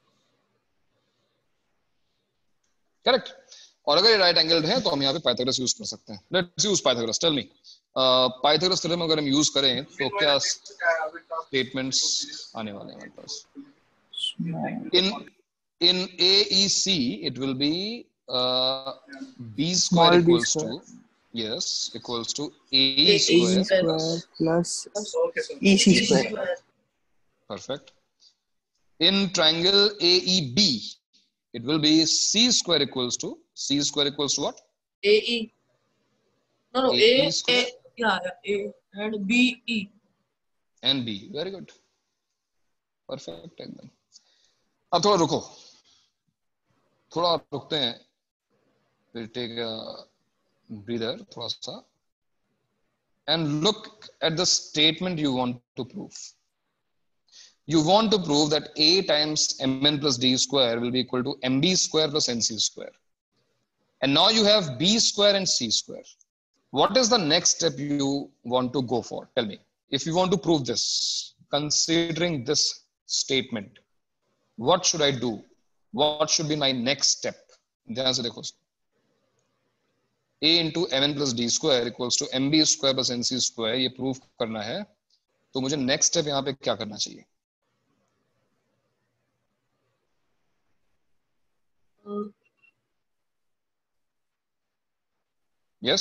Correct. और अगर ये right angled है तो हम यहाँ पे Pythagoras use कर सकते हैं. Let's use Pythagoras. Tell me, Pythagoras theorem अगर हम यूज करें तो क्या स्टेटमेंट्स आने वाले हैं हमारे पास? इन इन A E C it will be uh, B square equals to, yes, equals to A E square, square plus E C square. Perfect. In triangle A E B it will be C square equals to, C square equals to what? A E. No, no, A A, E A, square? yeah, yeah, A and B E. And B. Very good. Perfect एकदम. अब थोड़ा रुको, थोड़ा रुकते हैं. We'll take a breather थोड़ा सा and look at the statement you want to prove. You want to prove that A times mn plus d square will be equal to mb square plus nc square. And now you have b square and c square. What is the next step you want to go for? Tell me. If you want to prove this, considering this statement, what should I do? What should be my next step? ध्यान से देखो. A into mn plus d square equals to mb square plus nc square. ये prove करना है. तो मुझे next step यहाँ पे क्या करना चाहिए? Uh, Yes.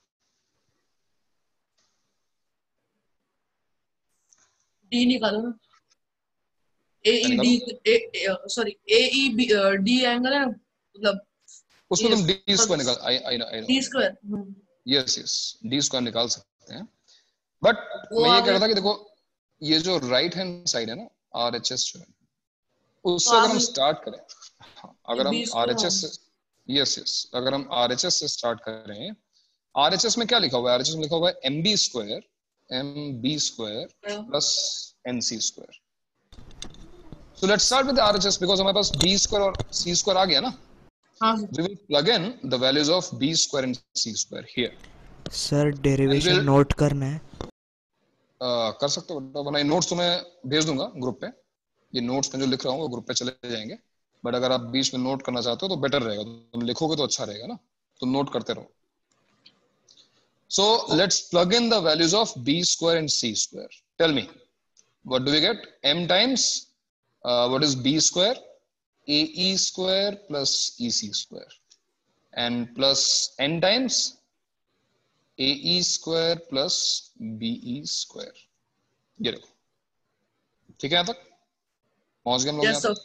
D निकालो ना. A E D, A, sorry, A E B, D angle है मतलब. उसको तुम d square निकाल. I I know. D square. Yes yes. D square निकाल सकते हैं. But मैं ये कह रहा था कि देखो ये जो राइट हैंड साइड है ना R H S जो है उससे अगर हम स्टार्ट करें, अगर हम R H S, yes yes, अगर हम R H S से स्टार्ट करें, R H S में क्या लिखा हुआ है? R H S में लिखा हुआ है mb square mb square plus nc square. So let's start with the R H S because हमारे पास b स्क्वायर और c स्क्वायर आ गया ना. हाँ. We will plug in the values of b square and c square here. Sir derivation note करना है. Uh, कर सकते हो, वरना नोट्स तुम्हें भेज दूंगा ग्रुप पे. ये नोट्स में जो लिख रहा हूँ वो ग्रुप पे चले जाएंगे. बट अगर आप बीच में नोट करना चाहते हो तो बेटर रहेगा. तुम लिखोगे तो अच्छा रहेगा ना, तो नोट करते रहो. So let's plug in the values of b square and c square. Tell me, what do we get? M times uh, what is b square? Ae square plus ec square, and plus n times Ae square plus Be square. ये देखो, ठीक है यहाँ तक पहुंच गए हम लोग. Yes sir.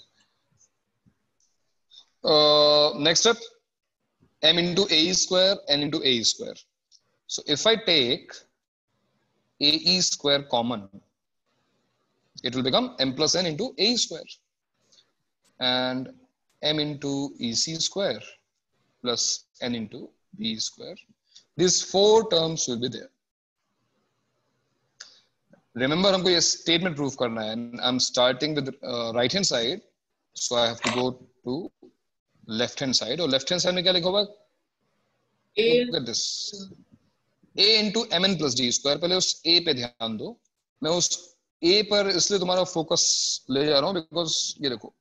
Uh, next step, m into Ae square, n into Ae square. So if I take Ae square common, it will become m plus n into Ae square, and m into Ec square plus n into B square. These four terms will be there. Remember, हमको ये statement prove करना है. I'm starting with uh, right hand side, so I have to go to left hand side. और left hand side में क्या लिखा हुआ है? A. Look at this. A into mn plus d square. पहले उस A पे ध्यान दो. मैं उस A पर इसलिए तुम्हारा focus ले जा रहा हूँ because ये देखो,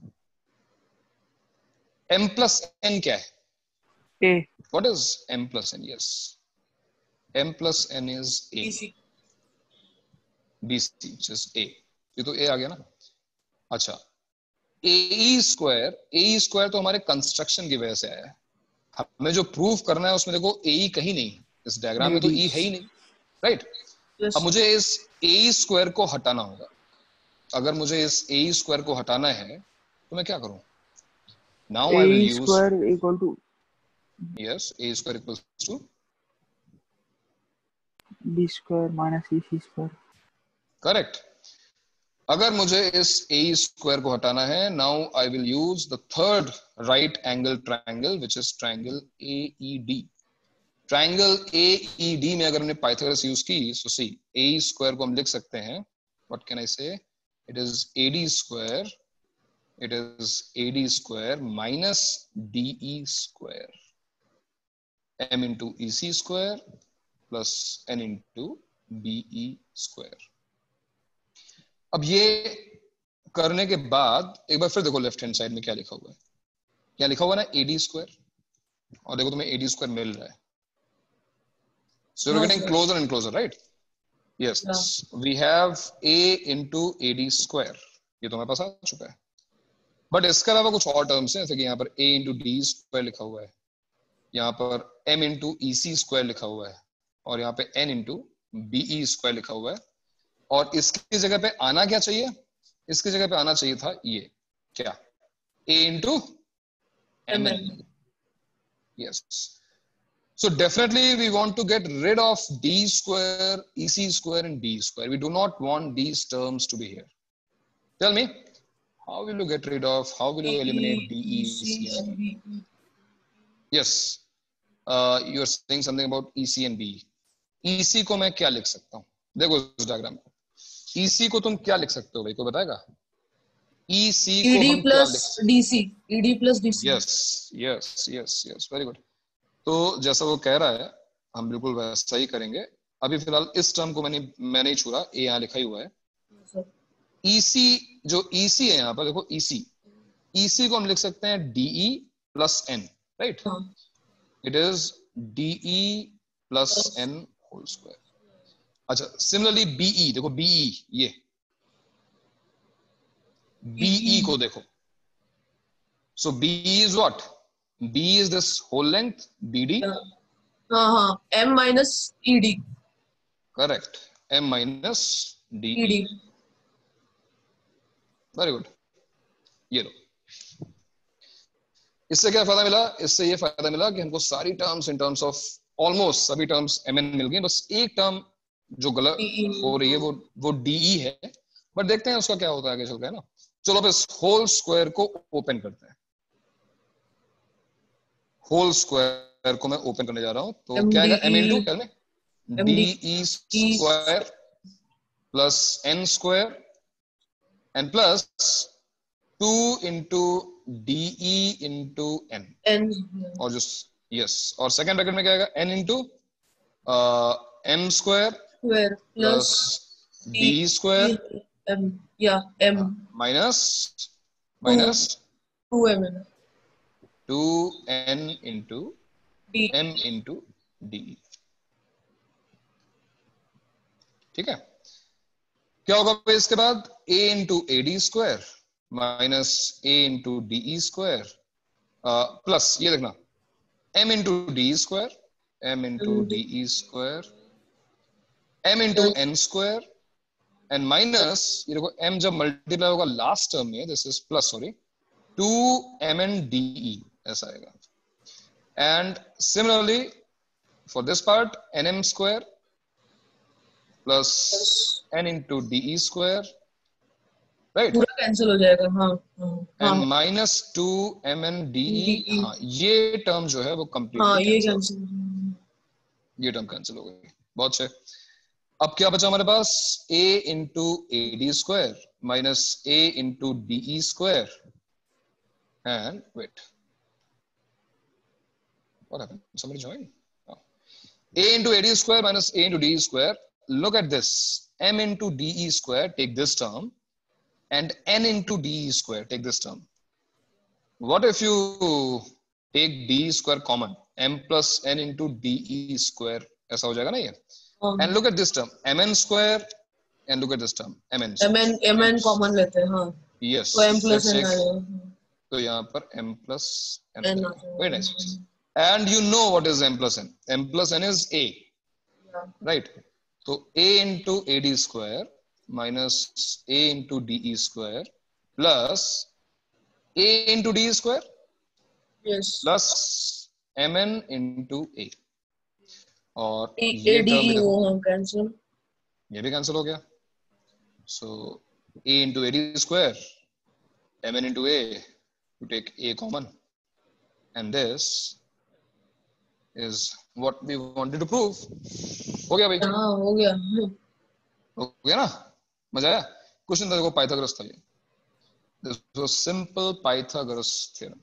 m plus n क्या है? A. What is m plus n? Yes, m plus n is A. B C. B C, which is A. ये तो A आ गया ना. अच्छा, Ae square, Ae square तो हमारे कंस्ट्रक्शन की वजह से आया है. हमें जो प्रूफ करना है उसमें देखो Ae कहीं नहीं, इस डायग्राम में तो E है ही नहीं, राइट? Yes. अब मुझे इस Ae square को हटाना होगा. अगर मुझे इस Ae square को हटाना है तो मैं क्या करूं? Now I will use square equal to yes, A square equals to B square minus E C square. Correct. अगर मुझे इस A square को हटाना है, now I will use the third right angle triangle which is triangle A E D. Triangle A E D में अगर हमने Pythagoras use की, so see A square को हम लिख सकते हैं, what can I say? it is A D square, it is A D square minus D E square, M into E C square plus N into B E square. अब ये करने के बाद एक बार फिर देखो लेफ्ट हैंड साइड में क्या लिखा हुआ है. क्या लिखा हुआ है ना, A D square, और देखो तुम्हें A D square मिल रहा है. So you're getting closer and closer, right? Yes. Yeah. We have A into A D square. ये तो हमारे पास आ चुका है. बट इसके अलावा कुछ और टर्म्स हैं, जैसे कि यहाँ पर A into D square लिखा हुआ है, यहाँ पर M into E C square लिखा हुआ है, और यहाँ पे N into B E square लिखा हुआ है. और इसकी जगह पे आना क्या चाहिए? इसकी जगह पे आना चाहिए था ये क्या? A into M N. Yes. So definitely we want to get rid of D square, E C square and D square. We do not want these terms to be here. Tell me, how will you get rid of, how will you eliminate D, E, C? Yes. Uh, you are saying something about E C and B. E C को मैं क्या लिख सकता हूँ? देखो इस diagram को. E C को तुम क्या लिख सकते हो भाई, को बताएगा? E C को हम क्या लिख सकते हैं? D C. E D plus D C. Yes, yes, yes, yes. Very good. तो जैसा वो कह रहा है हम बिल्कुल वैसा ही करेंगे. अभी फिलहाल इस टर्म को मैंने मैं नहीं छू रहा, ए यहाँ लिखा ही हुआ है. E C, जो E C है यहाँ पर देखो E C, E C को हम लिख सकते हैं D E plus N, right? It is D E plus N whole square. अच्छा, similarly B E, देखो B E, ये B E को देखो. So B E is what? B is this whole length, B D. हाँ हाँ, M minus E D. Correct. M minus D E. E D. Very good. ये लो. इससे क्या फायदा मिला? इससे ये फायदा मिला कि हमको सारी terms in terms of almost सभी टर्म्स M N मिल गई. बस एक टर्म जो गलत हो रही है वो वो D E है. बट देखते हैं उसका क्या होता है आगे चल के, है ना. चलो अब इस होल स्क्वायर को ओपन करते हैं. होल स्क्वायर को मैं ओपन करने जा रहा हूं, तो M क्या आएगा? M इंटू क्या है? D E square plus N square and plus two into D E into N. N. और जो यस, और सेकंड ब्रैकेट में क्या आएगा? N into M square plus D square M. या M minus minus two M. Two N into D. M into D. ठीक है. क्या होगा इसके बाद? A into A D square minus A into D E square plus ये देखना M into D square, M into D E square, M into N square and minus ये देखो M जब मल्टीप्लाई होगा लास्ट टर्म में, this is plus, sorry, two M N D E ऐसा आएगा. And similarly for this part N M square plus N into D E square, right? पूरा cancel हो जाएगा. हाँ and minus two M N D E. हाँ, ये term जो है वो कंप्लीट. हाँ, ये कैंसिल, ये टर्म कैंसिल हो गई. बहुत अच्छे. अब क्या बचा हमारे पास? A into A D square minus A into D E square and wait, what happened? Somebody joined? Oh. A into A D square minus A into D E square. Look at this. M into D E square, take this term, and N into D E square, take this term. What if you take D E square common? M plus N into D E square ऐसा हो जाएगा ना ये. And look at this term, M N square, and look at this term, M N. M N M N common लेते हैं. हाँ. Yes. तो M plus N आएगा. तो यहाँ पर M plus N. Very nice. And you know what is M plus N? M plus N is A. Yeah. Right. So A into A D square minus A into D E square plus A into D E square. Yes. Plus M N into A. और ये ये D term E वो हम cancel. ये भी cancel हो गया. सो A into A D square, M N into A, you take A common, and this is what we wanted to prove. हो गया भाई? हाँ, हो गया. हो गया ना? मजा आया? क्वेश्चन था, देखो पाइथागोरस था ये, this was simple Pythagoras theorem.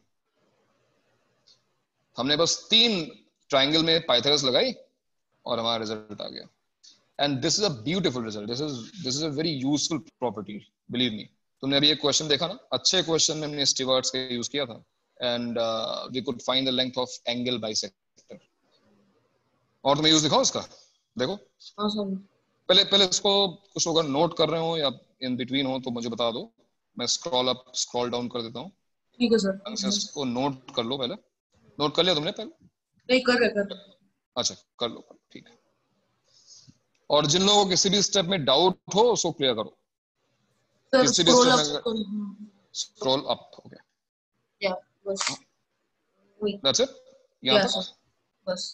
हमने बस तीन ट्रायंगल में पाइथागोरस लगाई और हमारा रिजल्ट आ गया। And this is a beautiful result, this is this is a very useful property, believe me. तुमने अभी एक क्वेश्चन देखा ना, अच्छे क्वेश्चन में हमने स्टीवर्ट्स का यूज किया था, and we could find the length of angle bisector. और तुम्हें यूज दिखाओ इसका, देखो पहले पहले इसको कुछ अगर नोट कर रहे हो या इन बिटवीन हो तो मुझे बता दो, मैं स्क्रॉल अप स्क्रॉल डाउन कर देता हूँ। ठीक है सर। इसको नोट कर लो, पहले नोट कर लिया तुमने पहले? नहीं कर रहे कर अच्छा कर लो, कर लो, ठीक है। और जिन लोगों को किसी भी स्टेप में डाउट हो उसको क्लियर करो। सर, किसी भी स्क्रॉल स्टेप अप में स्क्रॉल अप, ओके या बस वही दैट्स इट, या यहां सर तक। बस।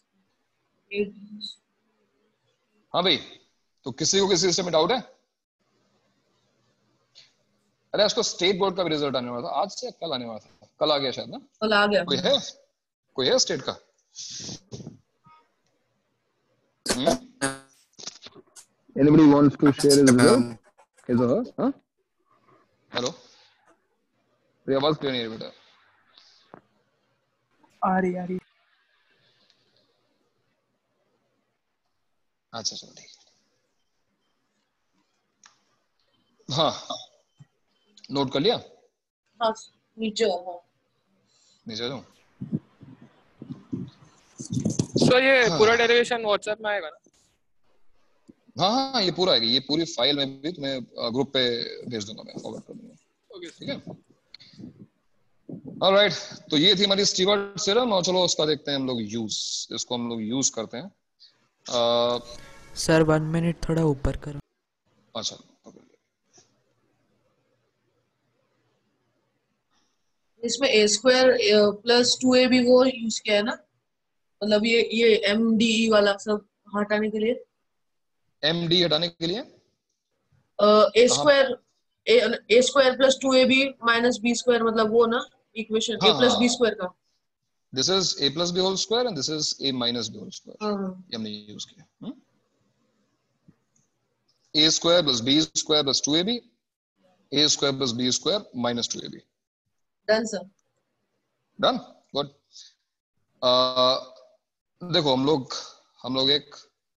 हाँ भाई, तो किसी को किसी स्टेप में डाउट है? अरे आज को स्टेट बोर्ड का भी रिजल्ट आने वाला था, आज से कल आने वाला था, कल आ गया शायद ना? कल आ गया। कोई है कोई है स्टेट का? Hmm? Anybody wants to share his result? His or her? Huh? Hello, तेरी आवाज क्लियर नहीं है बेटा। आ रही आ रही। अच्छा चलो ठीक है। हाँ नोट कर लिया? हाँ नीचे हो। नीचे जाऊँ? सर ये हाँ। पूरा डेरिवेशन व्हाट्सएप में आएगा ना? हाँ हाँ ये पूरा आएगी, ये पूरी फाइल में भी तुम्हें ग्रुप पे भेज दूंगा, मैं फॉरवर्ड कर दूंगा। ओके ठीक है, ऑलराइट। तो ये थी हमारी स्टीवर्ट थ्योरम, और चलो उसका देखते हैं हम लोग यूज, इसको हम लोग यूज करते हैं। आ, सर वन मिनट थोड़ा ऊपर करो। अच्छा इसमें A square plus two A B वो यूज किया है ना, मतलब ये ये एम डी ई वाला सब हटाने के लिए। एम डी हटाने के लिए A square A square plus two A B minus B square, मतलब वो ना equation A plus B square का। This is A plus B whole square and this is A minus B whole square, हाँ ये हमने use किया। A square plus B square plus two A B, A square plus B square minus two A B. Done sir. Done, good. देखो हम लोग हम लोग एक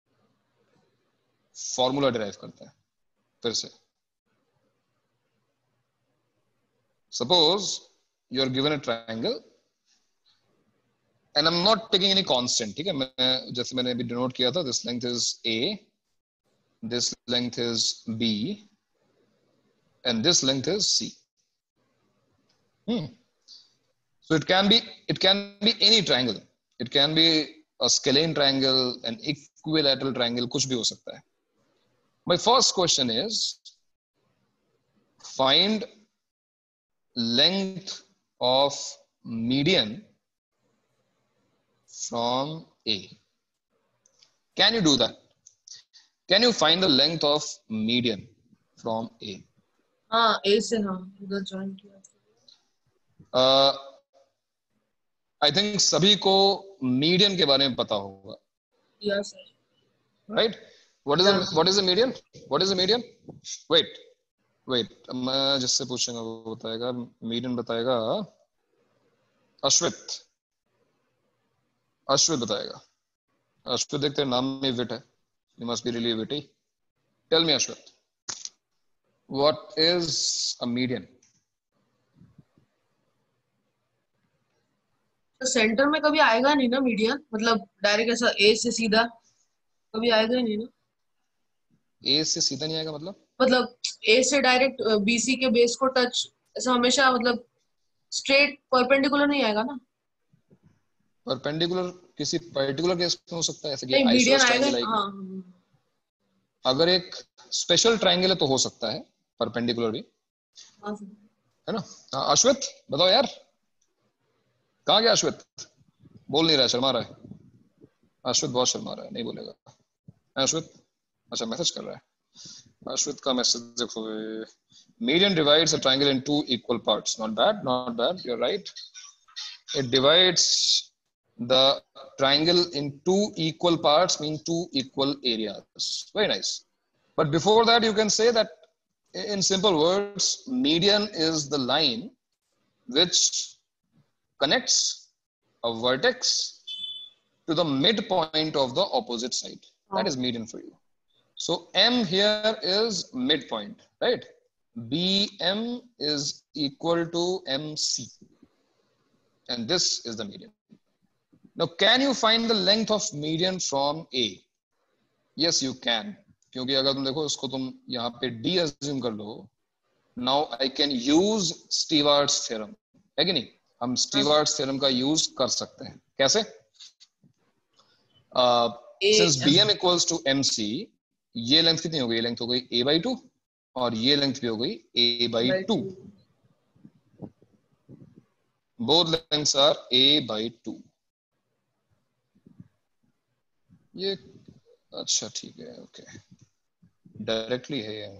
फॉर्मूला डिराइव करते हैं फिर से। Suppose you are given a triangle and I am not taking any constant, ठीक है? मैं जैसे मैंने अभी डिनोट किया था, this length is A, this length is B and this length is C. Hmm. So it can be it can be any triangle. It can be a scalene triangle, an equilateral triangle, कुछ भी हो सकता है। My first question is find length of median from A. Can you do that? Can you find the length of median from A? हाँ ए से हाँ इधर join किया। आई uh, थिंक सभी को मीडियन के बारे में पता होगा, yes right? What is what is the median? What is the median? Wait wait मैं जिससे पूछूंगा वो बताएगा, मीडियन बताएगा अश्वित। अश्वित बताएगा। अश्वित देखते नाम में विट है, you must be really witty. Tell me Ashwit, what is a median? तो सेंटर में कभी आएगा नहीं ना मीडियन, मतलब डायरेक्ट ऐसा ए से सीधा कभी आएगा ही नहीं ना। ए से सीधा नहीं आएगा मतलब? मतलब ए से डायरेक्ट बीसी के बेस को टच, ऐसा हमेशा मतलब स्ट्रेट परपेंडिकुलर नहीं आएगा ना। परपेंडिकुलर किसी पर्टिकुलर केस में हो सकता है, ऐसे कि नहीं मीडियन आइसोसेलेस आएगा। ट्रायंगल। हाँ अगर एक स्पेशल ट्रायंगल है तो हो सकता है परपेंडिकुलर भी, हाँ है ना? अश्वित बताओ यार, कहाँ गया अश्वित? बोल नहीं रहा है, शर्मा रहा है। अश्वित बहुत शर्मा रहा है, नहीं बोलेगा। अश्वित अच्छा मैसेज कर रहा है। अश्वित का मैसेज देखो, median divides a triangle in two equal parts. Not bad, not bad, you are right. It divides the triangle in two equal parts, mean two equal areas. Very nice. But before that you can say that in simple words, median is the line which connects a vertex to the midpoint of the opposite side. That is median for you. So M here is midpoint, right? B M is equal to M C. And this is the median. Now, can you find the length of median from A? Yes, you can. क्योंकि अगर तुम देखो इसको तुम यहाँ पे D assume कर लो, now I can use Stewart's theorem, है कि नहीं? हम Stewart's theorem का use कर सकते हैं. कैसे? Uh, since B M equals to M C, ये लेंथ कितनी हो गई? ये लेंथ हो गई A by two और ये लेंथ भी हो गई A by two. Both lengths are A by two. ये अच्छा ठीक है, ओके, डायरेक्टली है ये.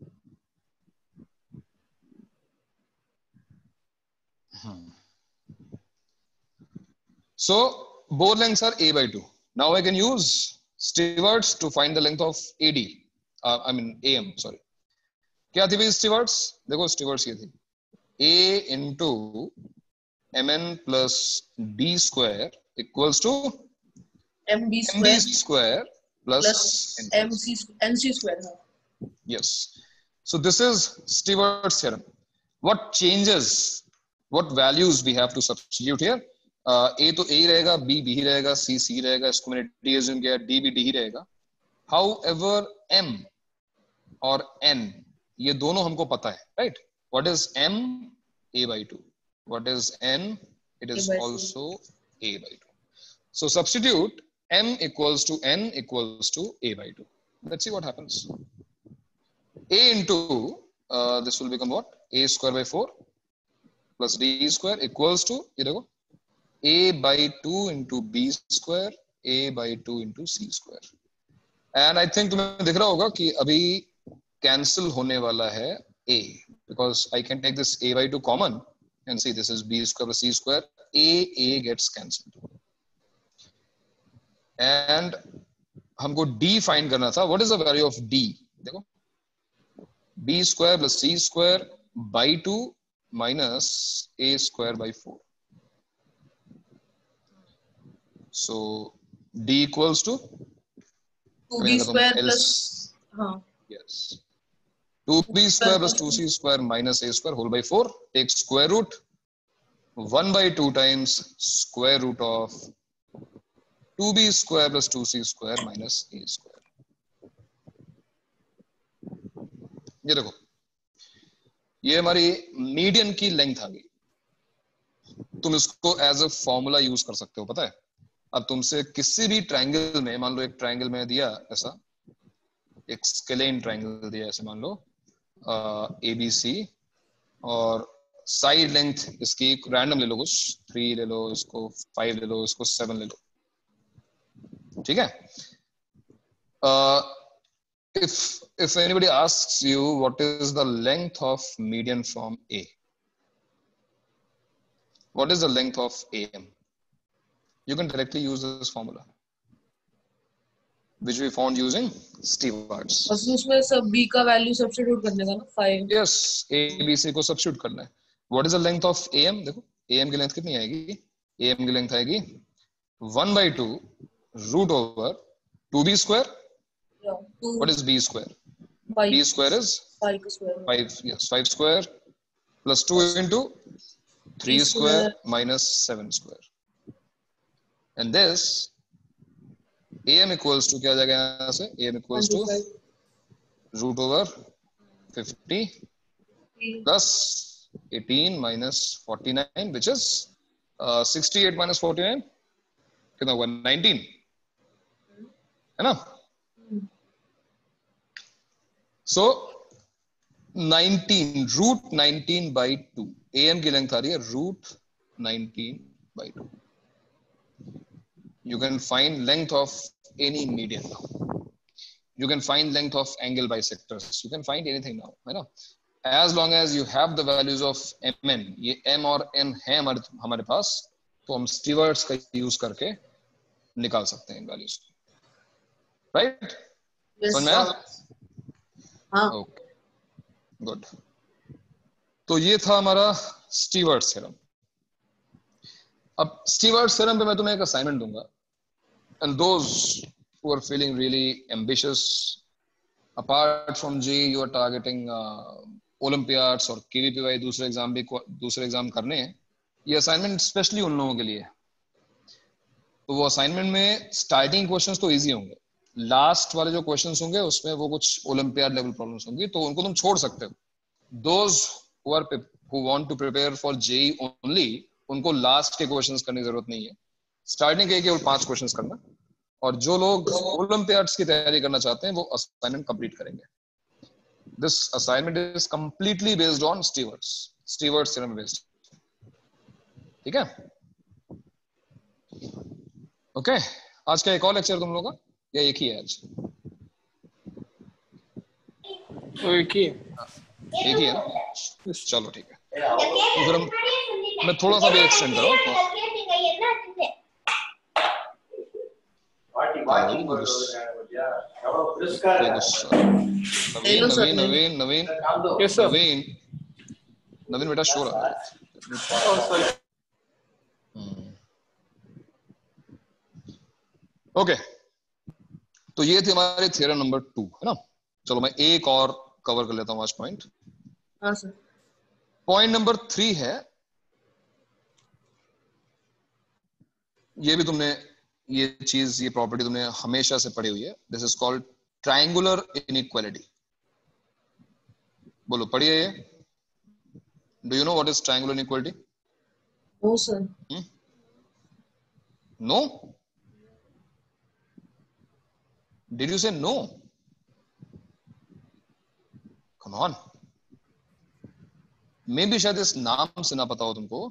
So both lengths are A by two. Now I can use Stewart's to find the length of A D. Uh, I mean A M. Sorry. क्या थी भाई Stewart's? देखो Stewart's ये थी A into mn plus d square equals to mb square, mb square plus, plus mc nc square. Yes. So this is Stewart's theorem. What changes? What values we have to substitute here? Uh, A तो A ही रहेगा, B B ही रहेगा, C C रहेगा, इसको मैंने D assume किया, D भी D ही रहेगा. However, M और N ये दोनों हमको पता है, right? What is M? A by two. What is N? It is also A by two. So substitute M equals to N equals to A by two. Let's see what happens. A into uh, this will become what? A square by four plus D square equals to ये देखो A by two into B square, A by two into C square. And I think तुम्हें दिख रहा होगा कि अभी cancel होने वाला है A, because I can take this A by two common and see this is B square plus C square. A, A gets cancelled. And हमको D find करना था. What is the value of D? देखो B square plus C square by two minus A square by four. So D equals to two B square plus हाँ. Yes. two B square plus two C square minus A square whole by four. Take square root. one by two times square root of two B square plus two C square minus A square. ये देखो ये हमारी median की length आ गई. तुम इसको as a formula use कर सकते हो. पता है अब तुमसे किसी भी ट्रायंगल में, मान लो एक ट्रायंगल में दिया ऐसा, एक स्केलेन ट्रायंगल दिया ऐसे, मान लो ए बी सी, और साइड लेंथ इसकी रैंडम ले लो, कुछ थ्री ले लो, इसको फाइव ले लो, इसको सेवन ले लो, ठीक है. uh, if if anybody asks you what is the length of median from A, what is the length of A M, you can directly use this formula which we found using Stewart's. बस उसमें सब B का value substitute करने का ना, five. Yes, A B C को substitute करना है. What is the length of A M? देखो A M की लेंथ कितनी आएगी? A M की लेंथ आएगी one by two root over two B square. Yeah, two. What is B square? Five. B square is Five square. five. Yes, five square plus two into three square minus seven square. And this A M equals to क्या आ जाएगा यहाँ से? A M equals to root over fifty plus eighteen minus forty-nine, which is uh, sixty-eight minus forty-nine. कितना हुआ? nineteen. है ना? So nineteen, root nineteen by two. A M की length आ रही है root nineteen by two. You can find length of any median now. You can find length of angle bisectors. You can find anything now, है ना? As long as you have the values of M N, ये M और N है हमारे हमारे पास, तो हम Stewart's का यूज करके निकाल सकते हैं इन वैल्यूज को, राइट? समझ में आया? हाँ. ओके. गुड। तो ये था हमारा स्टीवर्ट्स थ्योरम। अब स्टीवर्ट्स थ्योरम पे मैं तुम्हें एक असाइनमेंट दूंगा, and those who are feeling really ambitious, apart from JEE you are targeting Olympiads और केवीपीवाई, दूसरे एग्जाम भी दूसरे एग्जाम करने हैं, ये असाइनमेंट स्पेशली उन लोगों के लिए है। तो वो असाइनमेंट में स्टार्टिंग क्वेश्चंस तो इजी होंगे, लास्ट वाले जो क्वेश्चंस होंगे उसमें वो कुछ ओलंपियाड लेवल प्रॉब्लम्स होंगी, तो उनको तुम छोड़ सकते हो। Those who are who want to prepare for JEE only, उनको लास्ट के क्वेश्चंस करने की जरूरत नहीं है, स्टार्टिंग के केवल पांच क्वेश्चंस करना, और जो लोग ओलंपियाड्स की तैयारी करना चाहते हैं वो असाइनमेंट कंप्लीट करेंगे। This assignment is completely based on Stewart's Stewart's theorem based, ठीक है? Okay okay. आज का एक और लेक्चर तुम लोग का या एक ही है आज? तो एक ही है, एक ही है ना? चलो ठीक है, तो फिर हम मैं थोड़ा सा भी एक्सटेंड करो तो नवीन नवीन नवीन नवीन नवीन नवीन बेटा शोर आ रहा है। ओके, तो ये थी हमारी थ्योरम नंबर टू, है ना? चलो मैं एक और कवर कर लेता हूँ आज पॉइंट। हाँ सर। पॉइंट नंबर थ्री है, ये भी तुमने ये चीज ये प्रॉपर्टी तुमने हमेशा से पढ़ी हुई है। This is called triangular inequality. बोलो पढ़िए ये। Do you know what is triangular inequality? No sir. No? Did you say no? Come on, maybe शायद इस नाम से ना पता हो तुमको।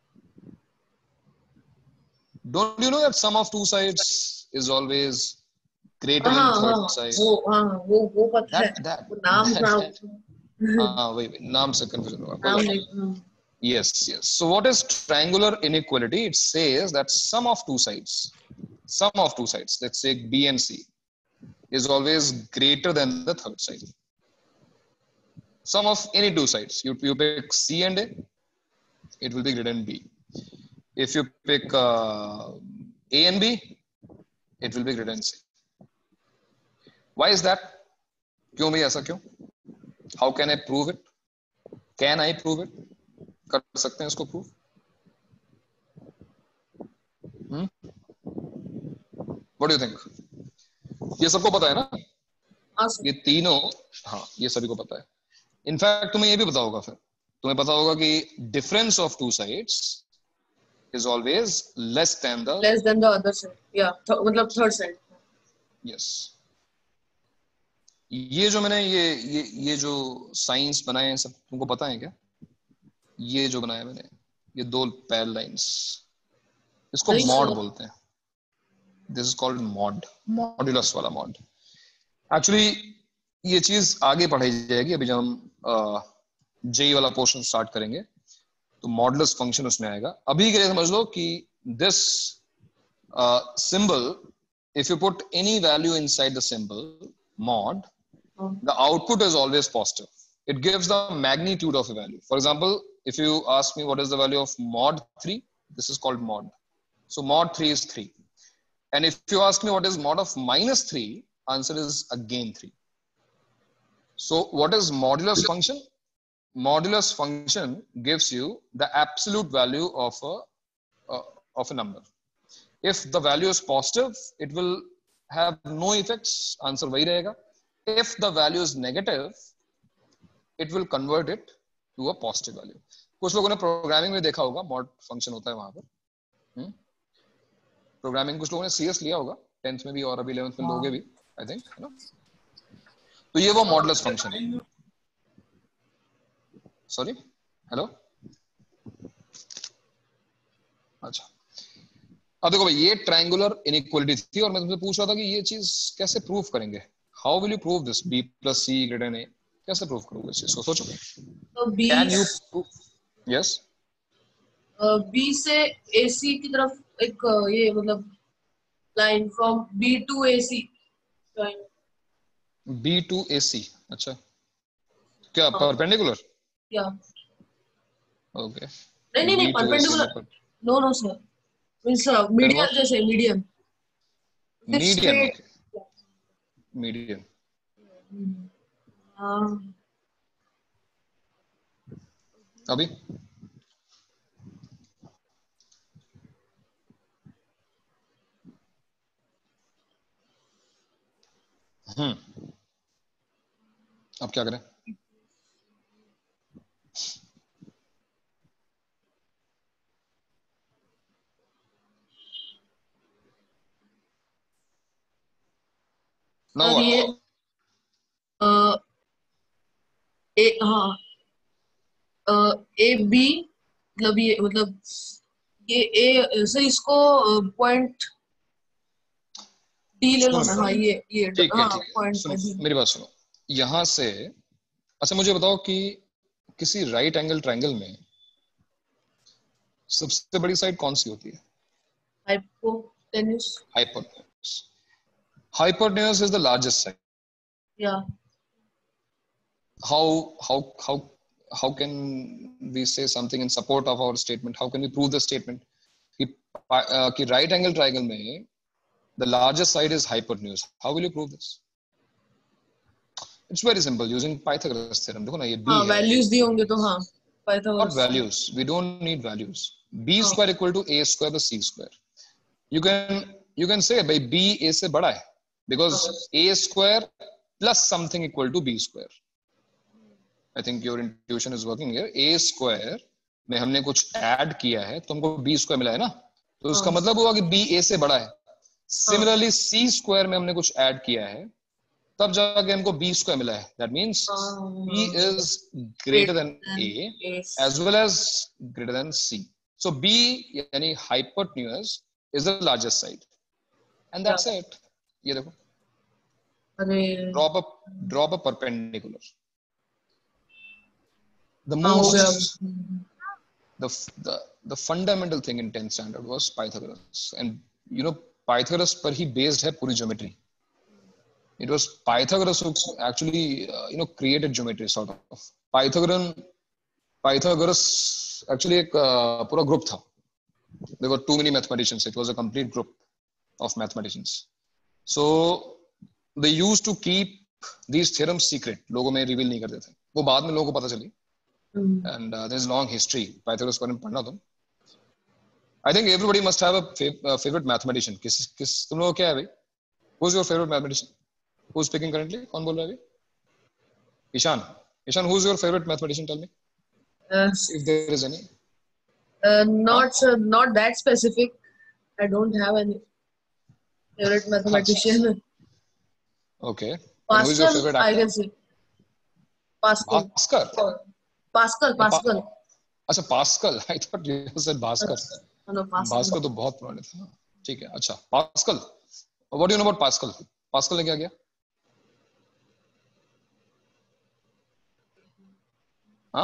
Don't you know that sum of two sides is always greater than third side? वो हाँ वो वो पता है। That that वो नाम that, था। that हाँ वही वही नाम से confusion होगा। Yes yes. So what is triangular inequality? It says that sum of two sides, sum of two sides, let's say B and C, is always greater than the third side. Sum of any two sides. You you pick C and A, it will be greater than B. If you pick uh, A and B, it will be greater than C. Why is that? क्यों भी ऐसा क्यों? How can I prove it? Can I prove it? कर सकते हैं इसको prove? Hmm? What do you think? ये सबको पता है ना? ये तीनों, हाँ ये सभी को पता है। इनफैक्ट तुम्हें ये भी पता होगा, फिर तुम्हें पता होगा कि difference of two sides is always less than the less than the other side. Yeah, th मतलब third side. Yes. ये जो मैंने ये ये ये जो साइंस बनाए हैं सब तुमको पता है क्या? ये जो बनाया मैंने ये दो पैरेलल लाइंस, इसको मॉड बोलते हैं। This is called mod, modulus वाला मॉड। एक्चुअली ये चीज आगे पढ़ाई जाएगी, अभी जब हम जेई वाला पोर्शन स्टार्ट करेंगे तो मॉडुलस फंक्शन उसमें आएगा। अभी के लिए समझ लो कि this symbol, if you put any value inside the symbol mod, the output is always positive. It gives the magnitude of a value. For example, if you ask me what is the value of mod three, this is called mod. So mod three is three. And if you ask me what is mod of minus three, answer is again three. So what is modulus function? Modulus function gives you the absolute value of a uh, of a number. If the value is positive, it will have no effects. Answer वही रहेगा. If the value is negative, it will convert it to a positive value. कुछ लोगों ने programming में देखा होगा mod function होता है वहां पर। प्रोग्रामिंग कुछ लोगों ने सीएस लिया होगा टेंथ में भी और अभी इलेवेंथ में लोगे भी, आई थिंक, है ना? तो ये वो मॉडुलस फंक्शन है। सॉरी, हेलो, अच्छा। अब देखो भाई, ये ट्रायंगुलर इनइक्वालिटी थी और मैं तुमसे पूछ रहा था कि ये चीज कैसे प्रूव करेंगे। How will you prove this b plus c greater than a? कैसे प्रूव करोगे इस चीज को? सोचो। तो b, can you prove? Yes, b से ac की तरफ एक ये मतलब line from b to ac, b to ac, अच्छा। क्या परपेंडिकुलर? या ओके नहीं नहीं नहीं perpendicular, no no sir, means median जैसे मीडियन मीडियन मीडियन हाँ अभी हम्म अब क्या करें? Now सर ये what? अ, ए हाँ ए बी मतलब ये मतलब ये ए सर इसको पॉइंट डी ले लो ना। हाँ ये ये ठीक है हाँ ठीक है, पॉइंट सुनो डी। मेरी बात सुनो। यहां से अच्छा मुझे बताओ कि किसी राइट एंगल ट्रायंगल में सबसे बड़ी साइड कौन सी होती है? Hypotenuse. Hypotenuse. Hypotenuse is the largest side. या how how how how can we say something in support of our statement? How can we prove the statement कि uh, कि right angle triangle में the largest side is hypotenuse? How will you prove this? It's very simple using Pythagoras theorem. देखो ना ये b हाँ है, values दिए होंगे तो हाँ not Pythagoras. values, we don't need values. B square equal to a square plus c square. You can you can say भाई b a से बड़ा है because a square plus something equal to b square. I think your intuition is working here. A square में हमने कुछ add किया है तो हमको b square मिला है ना, तो इसका मतलब हुआ कि b a से बड़ा है। Similarly C square में हमने कुछ ऐड किया है तब जाके हमको b square मिला है। That means b is greater than a as well as greater than c. So b यानी hypotenuse is the largest side and that's it. ये देखो, अरे drop a drop a perpendicular. The हाँ हो गया। most the the the fundamental thing in tenth standard was Pythagoras, and you know Pythagoras पर ही based है पूरी geometry. It was Pythagoras who actually uh, you know created geometry sort of. Pythagorean Pythagoras actually एक uh, पूरा group था. There were too many mathematicians. It was a complete group of mathematicians. So they used to keep these theorems secret. लोगों में reveal नहीं करते थे. वो बाद में लोगों को पता चली. And uh, there's long history. Pythagoras को पढ़ना तुम. I think everybody must have a fav- uh, favorite mathematician. किस किस तुम लोग क्या है भाई? Who's your favorite mathematician? Who's speaking currently? कौन बोल रहा है अभी? Ishan. Ishan, who's your favorite mathematician? Tell me. Uh, if there is any. Uh, not huh? uh, not that specific. I don't have any favorite mathematician. Okay. Pascal, and who is your favorite actor? I can say. Pascal. Pascal. Pascal. Pascal. अच्छा Pascal. I thought you said Bhaskar. No, Pascal. Bhaskar तो बहुत पुराने थे. ठीक है. अच्छा Pascal. What do you know about Pascal? Pascal ने क्या किया? हाँ?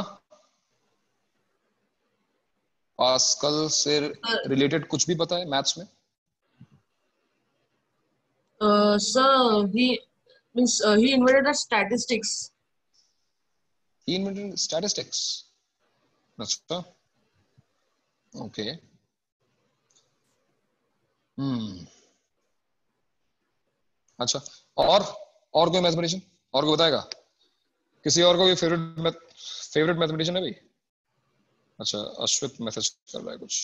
Pascal से related कुछ भी पता है मैथ्स में? Uh, sir, he means uh, he invented the statistics. He invented statistics. अच्छा. Okay. Hmm. अच्छा. और और कोई मैथमेटिशियन और कोई बताएगा? किसी और को भी फेवरेट फेवरेट मैथमेटिशियन है भाई? अच्छा अश्वित मैसेज कर रहा है कुछ.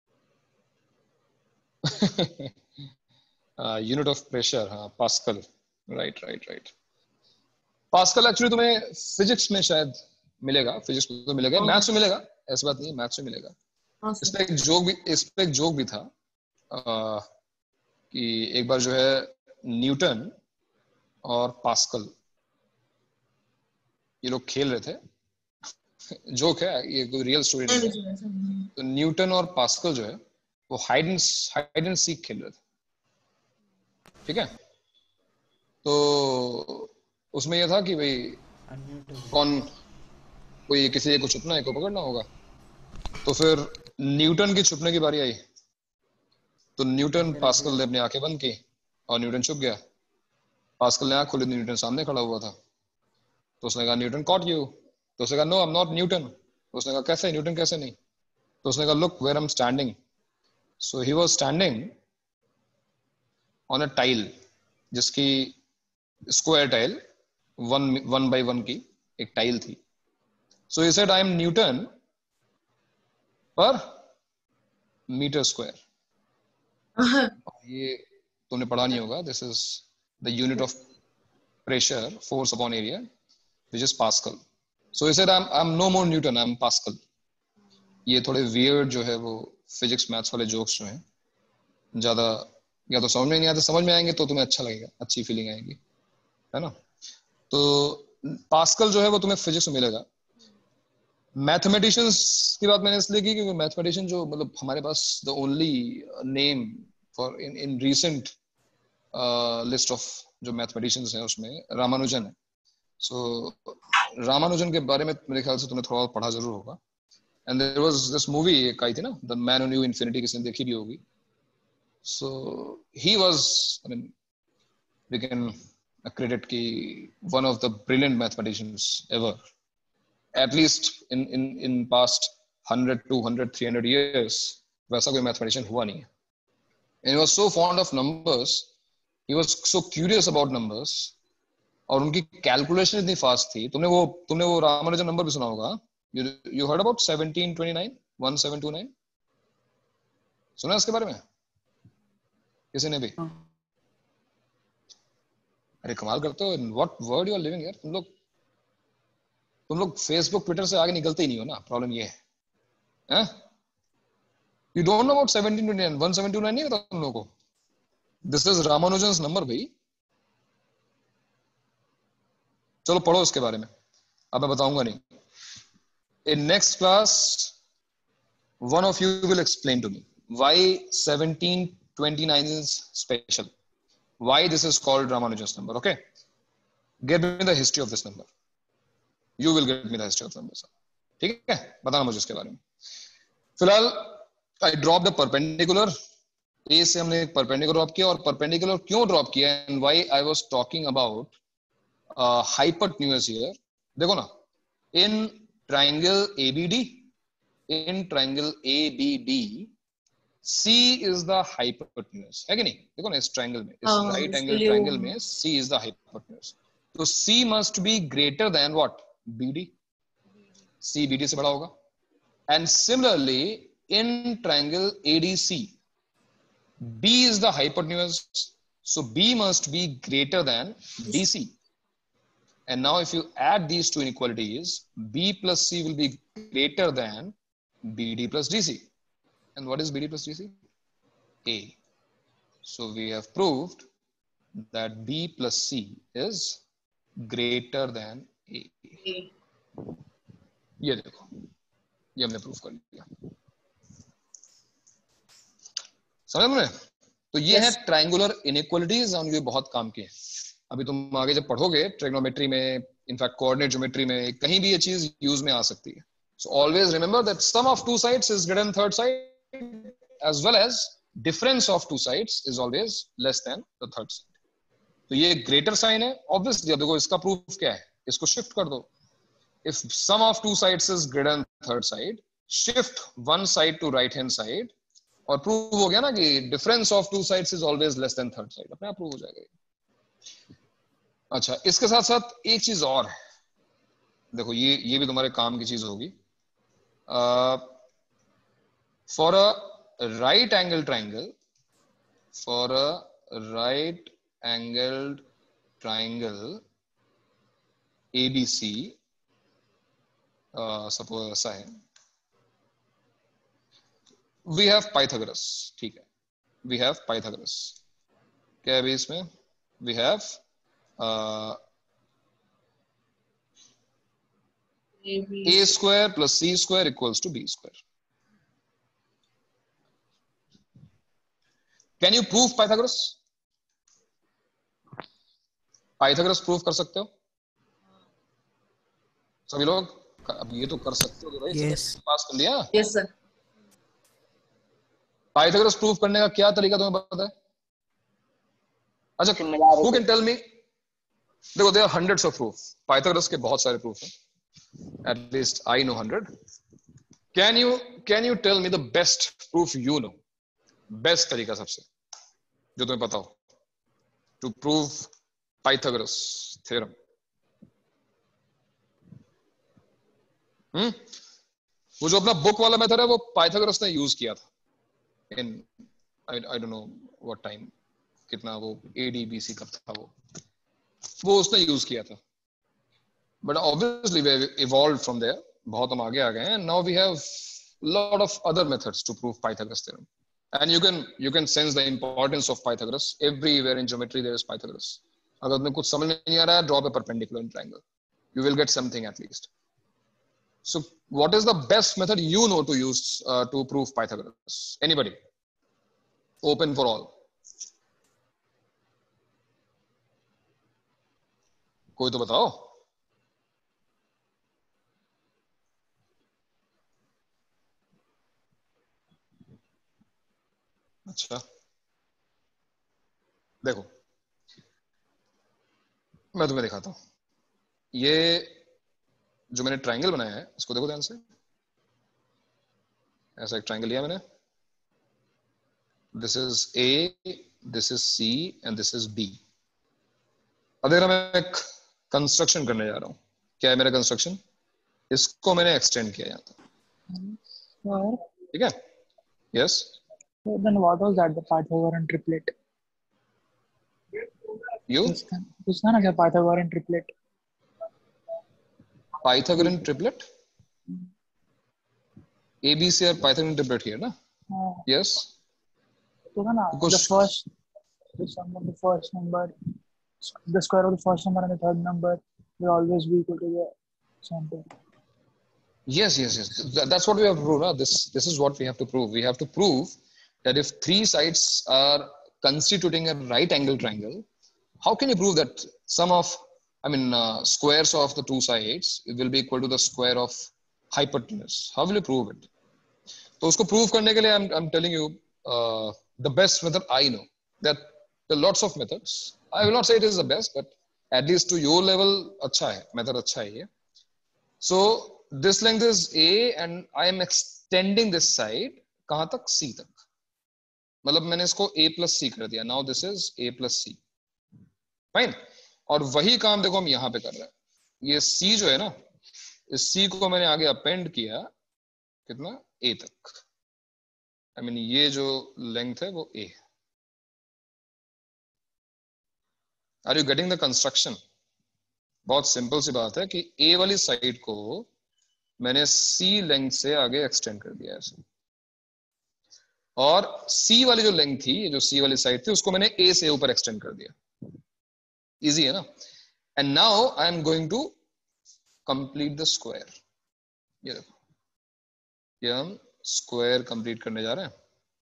Unit of pressure. हाँ Pascal. Right right right. Pascal actually तुम्हें फिजिक्स में शायद मिलेगा. फिजिक्स में तो मिलेगा, मैथ्स में मिलेगा, ऐसी बात नहीं है, मैथ्स में मिलेगा. इस पे एक जोक भी इस पे एक जोक भी था आ, कि एक बार जो है न्यूटन और पास्कल ये लोग खेल रहे थे. जोक है ये, कोई रियल स्टोरी नहीं है. तो न्यूटन और पास्कल जो है वो hide and hide and seek खेल रहे थे. ठीक है. तो उसमें ये था कि भाई कौन कोई किसी एक को छुपना है, को पकड़ना होगा. तो फिर न्यूटन की छुपने की बारी आई. तो न्यूटन पास्कल ने अपनी आंखें बंद की और न्यूटन छुप गया. पास्कल ने आंख खोली, न्यूटन सामने खड़ा हुआ था. तो उसने कहा न्यूटन कॉट यू, तो उसने कहा no I am not Newton, तो उसने कहा कैसे न्यूटन कैसे नहीं, तो उसने कहा look where I am standing, so he was standing on a tile जिसकी square tile one one by one की एक टाइल थी, so he said I am newton per meter square. ये तुमने पढ़ा नहीं होगा, this is the unit of pressure force upon area which is pascal, so he said I am I am no more newton, I am pascal. ये थोड़े weird जो है वो फिजिक्स मैथ्स वाले जोक्स जो हैं ज्यादा या तो समझ में नहीं आते, समझ में आएंगे तो तुम्हें अच्छा लगेगा, अच्छी फीलिंग आएगी, है ना। तो पास्कल जो है वो तुम्हें फिजिक्स में मिलेगा। मैथमेटिशियंस की बात मैंने इसलिए की क्योंकि मैथमेटिशियन जो मतलब हमारे पास the only name for in in recent list of जो मैथमेटिशियंस हैं उसमें रामानुजन है। सो so, रामानुजन के बारे में मेरे ख्याल से तुमने थोड़ा पढ़ा जरूर होगा। And there was this movie एक आई थी ना, the man who knew infinity, किसी ने देखी भी होगी। So he was I mean we can credit की one of the brilliant mathematicians ever, at least in in in past one hundred two hundred three hundred years वैसा कोई mathematician हुआ नहीं है। and he was so fond of numbers, he was so curious about numbers, और उनकी calculation इतनी fast थी। तुमने वो तुमने वो रामानुजन नंबर भी सुना होगा, you you heard about seventeen twenty-nine one seven two nine, सुना इसके बारे में किसी ने भी? अरे कमाल करते हो, what world you are living यार, तुम लोग तुम लोग फेसबुक ट्विटर से आगे निकलते ही नहीं हो ना, प्रॉब्लम ये है। You don't know about seventeen twenty nine one seven two nine, नहीं पता तुम लोगों को? दिस इज रामानुजन्स नंबर भाई। चलो पढ़ो इसके बारे में, अब मैं बताऊंगा नहीं। In next class one of you will explain to me why seventeen twenty nine is special, why this is called Ramanujan's number. Okay, give me the history of this number, You will get me the history of numbers. ठीक है, बताना मुझे इसके बारे में। फिलहाल I dropped a perpendicular, A से हमने एक perpendicular ड्रॉप किया, और perpendicular क्यों ड्रॉप किया and why I was talking about uh, hypotenuse here। देखो ना, in triangle A B D, in triangle A B D, C is the hypotenuse, है कि नहीं? देखो ना इस triangle में, इस right angle triangle में C is the hypotenuse, तो C must be greater than what? B D, C B D से बड़ा होगा। And similarly in triangle A D C, B is the hypotenuse, so B must be greater than D C. And now if you add these two inequalities, B plus C will be greater than B D plus D C. And what is B D plus D C? A. So we have proved that B plus C is greater than A. ये देखो, ये हमने proof कर लिया, समझ में? तो ये yes. है ट्रायंगुलर इनइक्वालिटीज, और ये बहुत काम की है। अभी तुम आगे जब पढ़ोगे ट्रिग्नोमेट्री में, इनफैक्ट कोऑर्डिनेट ज्योमेट्री में, कहीं भी ये चीज यूज में आ सकती है। So always remember that sum of two sides is greater than third side, as well as difference of two sides is always less than the third side. तो ये ग्रेटर साइन है ऑब्वियसली। अब देखो इसका प्रूफ क्या है, इसको shift कर दो। If sum of two sides is greater than third side, shift one side to right hand side, और प्रूव हो गया ना कि difference of two sides is always less than third side, अपने आप प्रूव हो जाएगा। अच्छा, इसके साथ साथ एक चीज और है, देखो ये ये भी तुम्हारे काम की चीज होगी। For a right angle triangle, for a right angled triangle A B C, suppose ऐसा है, वी हैव पाइथागोरस, ठीक है, वी हैव पाइथागोरस। क्या है अभी इसमें? We have a square plus c square equals to b square. Can you prove Pythagoras? Pythagoras proof कर सकते हो सभी लोग? अब ये तो कर सकते हो भाई, yes. पास कर लिया। yes, sir. पाइथागोरस प्रूफ करने का क्या तरीका तुम्हें पता है? अच्छा, who can tell me? देखो there are hundreds of proof, Pythagoras के बहुत सारे प्रूफ हैं, at least I know hundred. Can you can you tell me the best proof you know, best तरीका सबसे जो तुम्हें पता हो to prove Pythagoras theorem? Hmm वो जो अपना बुक वाला मेथड है वो पाइथागोरस ने यूज किया था in I don't know what time, कितना वो एडीबीसी कब था वो वो उसने यूज किया था. But obviously we evolved from there, बहुत हम आगे आ गए हैं. Now we have lot of other methods to prove Pythagoras theorem, and you can you can sense the importance of Pythagoras everywhere in geometry. There is Pythagoras. अगर तुम्हें कुछ समझ में नहीं आ रहा है, draw a perpendicular triangle, you will get something at least. So what is the best method you know to use uh, to prove Pythagoras? Anybody? Open for all. कोई तो बताओ. अच्छा देखो मैं तुम्हें दिखाता हूं. ये जो मैंने ट्रायंगल बनाया है इसको देखो ध्यान से. ऐसा एक ट्रायंगल लिया मैंने. This is A, this is C and this is B. अब देख रहा मैं एक कंस्ट्रक्शन करने जा रहा हूं. क्या है मेरा कंस्ट्रक्शन? इसको मैंने एक्सटेंड किया यहाँ तक. ठीक है. Yes. Then what was that, the Pythagorean triplet? You? कुछ था ना क्या Pythagorean triplet? Pythagorean triplet? A B C are Pythagorean triplet here, na? Uh, yes. तो था ना Because the first, the sum of the first number, the square of the first number and the third number will always be equal to the center. Yes, yes, yes. That, that's what we have to prove. Na? This this is what we have to prove. We have to prove that if three sides are constituting a right angle triangle, how can you prove that sum of, I mean, uh, squares of the two sides will be equal to the square of hypotenuse? How will you prove it? तो उसको prove करने के लिए I'm I'm telling you uh, the best method I know. That there are lots of methods. I will not say it is the best, but at least to your level अच्छा है, method अच्छा है ये. So this length is A and I am extending this side कहाँ तक? C तक. मतलब मैंने इसको A plus C कर दिया. Now this is A plus C. Fine. और वही काम देखो हम यहाँ पे कर रहे हैं. ये C जो है ना, इस C को मैंने आगे अपेंड किया कितना? A तक. I mean ये जो लेंथ है वो A. Are you getting the construction? बहुत सिंपल सी बात है कि A वाली साइड को मैंने C लेंथ से आगे एक्सटेंड कर दिया ऐसे, और C वाली जो लेंथ थी, ये जो C वाली साइड थी, उसको मैंने A से ऊपर एक्सटेंड कर दिया. इजी है ना? And now I am going to complete the square. ये देखो, ये हम स्क्वायर कंप्लीट करने जा रहे हैं.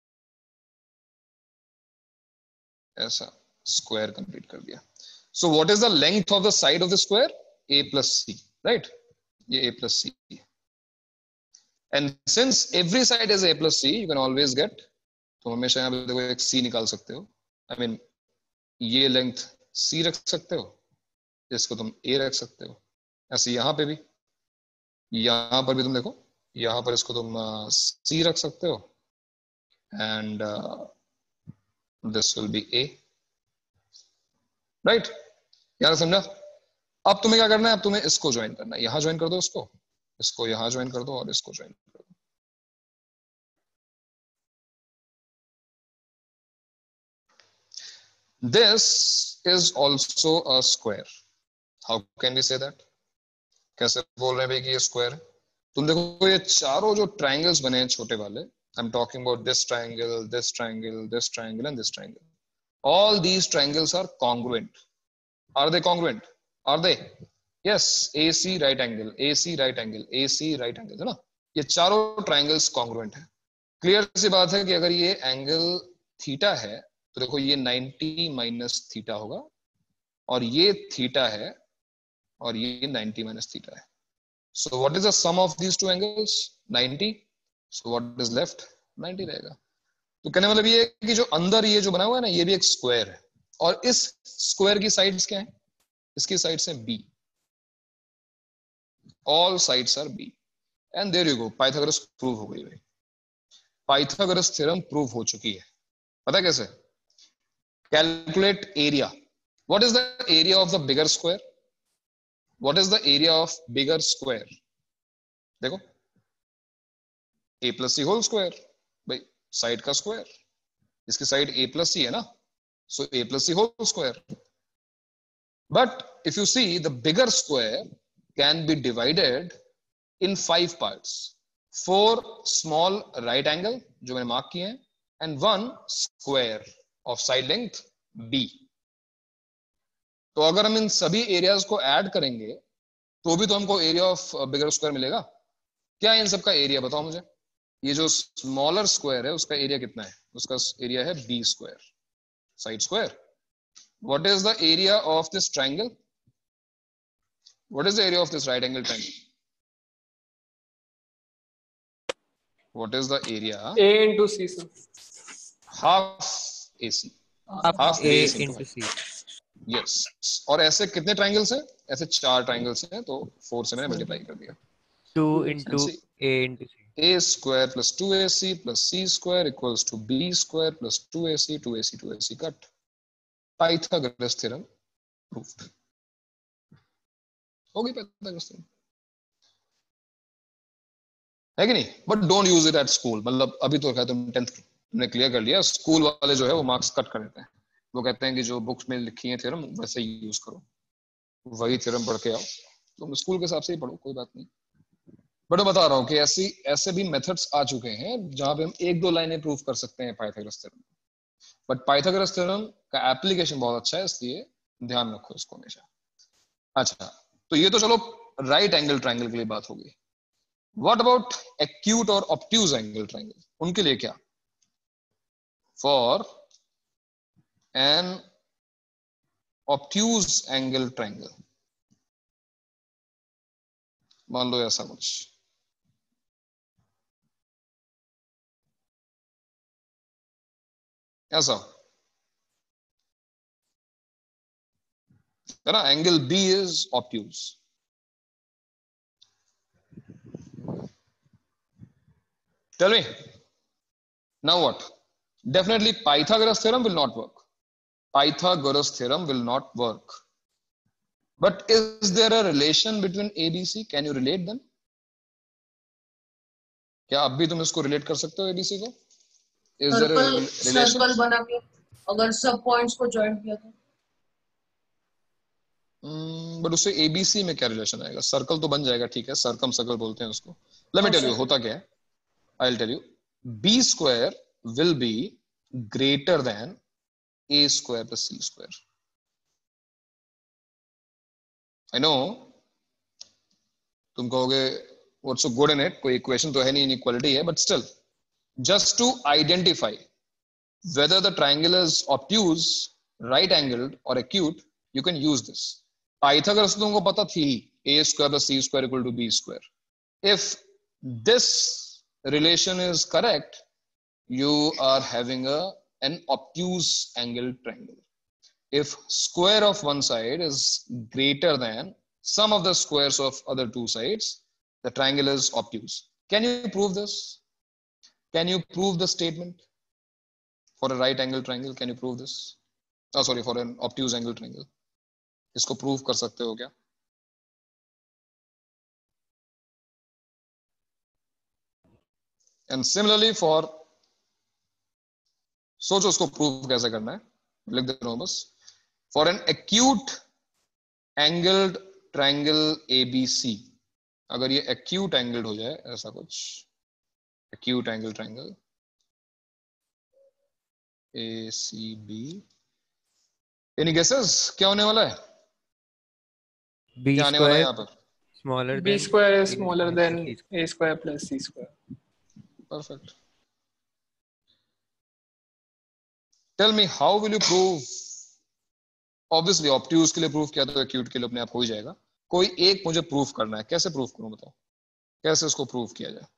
ऐसा स्क्वायर कंप्लीट कर दिया. So what is the length of the side of the square? A plus C, right? ये A plus C. And since every side is A plus C, you can always get, तो हमेशा यहाँ पे देखो एक C निकाल सकते हो. आई I मीन mean, ये लेंथ C रख सकते हो, इसको तुम A रख सकते हो. ऐसे यहाँ पे भी, यहाँ पर भी तुम देखो, यहाँ पर इसको तुम C रख सकते हो and this will be A, right? यार समझा? अब तुम्हें क्या करना है? अब तुम्हें इसको ज्वाइन करना है. यहाँ ज्वाइन कर दो इसको, इसको यहाँ ज्वाइन कर दो और इसको ज्वाइन कर दो. This is also a square. How can we say that? कैसे बोल रहे हैं भाई कि ये स्क्वायर है? तुम देखो ये चारों जो ट्रायंगल्स बने हैं छोटे वाले, I am talking about this triangle, this triangle, this triangle and this triangle. All these triangles are congruent. Are they congruent? Are they? Yes. A C right angle, A C right angle, A C right angle, है ना? ये चारों triangles congruent है. Clear सी बात है कि अगर ये एंगल थीटा है तो देखो ये नाइंटी माइनस थीटा होगा, और ये थीटा है और ये नाइंटी माइनस थीटा है. So what is the sum of these two angles? Ninety. So what is left? Ninety रहेगा. तो कहने मतलब ये कि जो अंदर ये जो बना हुआ है ना, ये भी एक स्क्वायर है, और इस स्क्वायर की साइड्स क्या है? इसकी साइड से b, all sides are b, and there you go, Pythagoras prove हो गई भाई। पाइथागोरस थ्योरम प्रूव हो चुकी है। पता कैसे? Calculate area. What is the area of the bigger square? What is the area of bigger square? देखो, a plus C whole square, भाई साइड का स्क्वायर, इसकी साइड a प्लस सी है ना, so a plus c whole square. But if you see, the bigger square can be divided in five parts. Four small right angle जो मैंने mark किए हैं, and one square of side length b. तो अगर हम इन सभी areas को add करेंगे तो भी तो हमको एरिया ऑफ बिगर स्क्वायर मिलेगा। क्या है इन सबका एरिया बताओ मुझे? ये जो स्मॉलर स्क्वायर है उसका एरिया कितना है? उसका एरिया है B square, side square. What is the area of this triangle? What is the area of this right angle triangle? What is the area? A into C, sir. Half A C. Half Half A base into into C. Yes. और ऐसे कितने triangles हैं? ऐसे चार triangles हैं, तो four से मैंने मल्टीप्लाई कर दिया। Two into A into C. A square plus two A C plus C square equals to B square plus two A C, two A C, two A C cut. Pythagoras theorem proved. हो गई Pythagoras theorem, है कि नहीं? But don't use it at school. मतलब अभी तो क्या तुम टेंथ तुमने क्लियर कर लिया, स्कूल वाले जो है वो मार्क्स कट कर देते हैं। वो कहते हैं कि जो बुक्स में लिखी है थ्योरम वैसे ही यूज करो, वही थ्योरम पढ़ के आओ। तुम स्कूल के हिसाब से ही पढ़ो, कोई बात नहीं। बट मैं बता रहा हूँ कि ऐसी ऐसे भी मेथड्स आ चुके हैं जहां पे हम एक दो लाइनें प्रूव कर सकते हैं Pythagoras theorem. But Pythagoras theorem का एप्लीकेशन बहुत अच्छा है, इसलिए ध्यान रखो इसको हमेशा। अच्छा, तो ये तो चलो राइट एंगल ट्राइंगल के लिए बात होगी। व्हाट अबाउट एक्यूट और ऑब्ट्यूज एंगल ट्राइंगल? उनके लिए क्या? For an obtuse angle triangle, मान लो ऐसा कुछ, ऐसा है ना, angle B is obtuse. Tell me now what? Definitely Pythagoras theorem will not work. Pythagoras theorem will not work. But is there a relation between A B C? Can you relate them? क्या अब भी तुम इसको relate कर सकते हो A B C को? Is there a circle relation? Circle बना के अगर सब पॉइंट्स को जॉइन किया तो बट hmm, उससे एबीसी में क्या रिलेशन आएगा? सर्कल तो बन जाएगा, ठीक है, सर्कम सर्कल बोलते हैं उसको। लेट मी टेल यू होता क्या है। I will tell you, B square will be greater than A square plus C square. I know तुम कहोगे what's so good in it, कोई इक्वेशन तो है नहीं, इनइक्वालिटी है, but still just to identify whether the triangle is obtuse, right angled or acute, you can use this. Pythagoras तुमको पता थी, a square plus c square equal to b square. If this relation is correct, you are having a an obtuse angled triangle. If square of one side is greater than sum of the squares of other two sides, the triangle is obtuse. Can you prove this? Can you prove the statement? For a right angle triangle, can you prove this? Oh, sorry, for an obtuse angle triangle. इसको prove कर सकते हो क्या? And similarly for, सोचो उसको prove कैसे करना है, लिख दे रहा हूं बस। For an acute angled triangle A B C, अगर ये acute angled हो जाए ऐसा कुछ, acute angle triangle A C B, any guesses क्या होने वाला है? B क्या आने वाला है यहाँ square पर? smaller B than square is A smaller plus than C square. A square plus C square. Perfect. Tell me how will you prove? Obviously obtuse के लिए proof किया तो acute के लिए अपने आप हो ही जाएगा। कोई एक मुझे proof करना है, कैसे proof करूं बताओ? कैसे इसको proof किया जाए?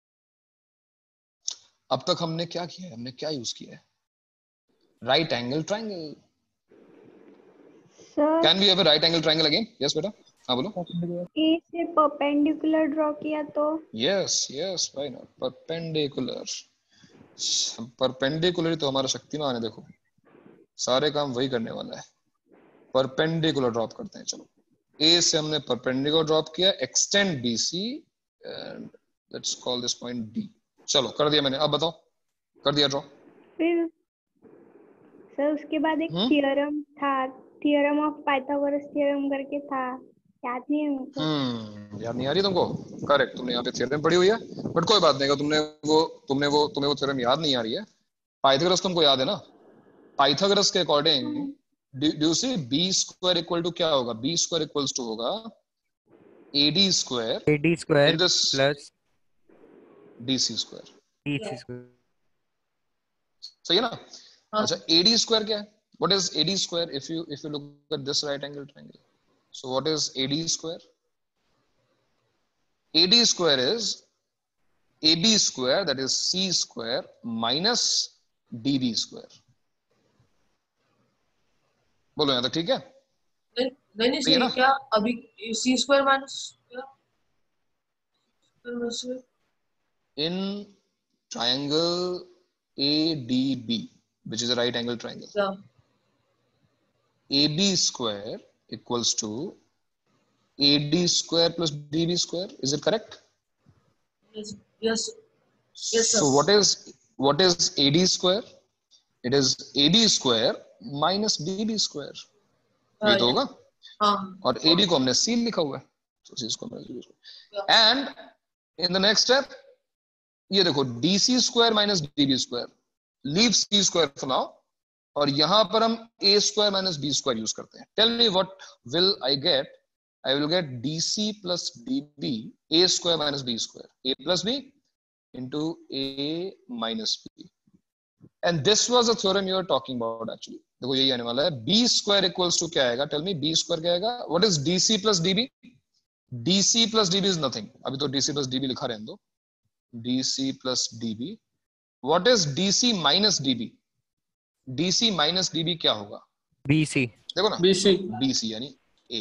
अब तक हमने क्या किया है? हमने क्या यूज किया है? Right angle triangle. Sir can we have a right angle triangle again? Yes बेटा, हाँ बोलो। ए से परपेंडिकुलर ड्रॉ किया तो yes yes, why not? Perpendicular, perpendicular तो हमारा शक्तिमान है, देखो सारे काम वही करने वाला है। परपेंडिकुलर ड्रॉप करते हैं, चलो ए से हमने परपेंडिकुलर ड्रॉप किया, extend B C and let's call this point D. चलो कर दिया मैंने, अब बताओ, कर दिया ड्रॉ। फिर सर उसके बाद एक हम्म थ्योरम था, थ्योरम ऑफ पाइथागोरस थ्योरम करके था, याद नहीं है मुझको। हम्म याद नहीं आ रही तुमको? करेक्ट, तुमने यहाँ पे थ्योरम पढ़ी हुई है, बट कोई बात नहीं, अगर तुमने वो तुमने वो तुम्हें वो थ्योरम याद नहीं आ रही है, पाइथागोरस तुमको याद है ना? पाइथागोरस के according do you see B square equal to क्या होगा? बी स्क्वायर इक्वल्स टू होगा A D square A D square in this plus D C square. D C square. सही है ना? हाँ अच्छा, एडी स्क्वायर क्या है? What is A D square? If you if you look at this right angle triangle, so what is A D square? A D square is A B square, that is c square minus db square। बोलो यहाँ तक ठीक है? नहीं नहीं नहीं सही है सही ना? क्या अभी सी स्क्वायर माइनस क्या minus In triangle A D B, which is a right angle triangle, क्या A B square equals to A D square plus D B square. Is it correct? Yes yes yes So what is what is A D square? It is A D square minus D B square. ये तो होगा, हाँ और A D को हमने C लिखा हुआ है, तो C को हमने D square. And in the next step, ये देखो D C square minus D B square, leave C square for now, और यहां पर हम A square minus B square use करते हैं. Tell me what will I get? I will get D C plus D B, A square minus B square, A plus B into A minus B. And this was the theorem you were talking about actually. देखो यही आने वाला है. B square equals to क्या आएगा? Tell me B square क्या आएगा? What is D C plus D B? D C plus D B is nothing. अभी तो D C plus D B लिखा रहने दो. D C plus D B. What is D C minus D B? D C minus D B क्या होगा? B C। देखो ना, B C B C यानी A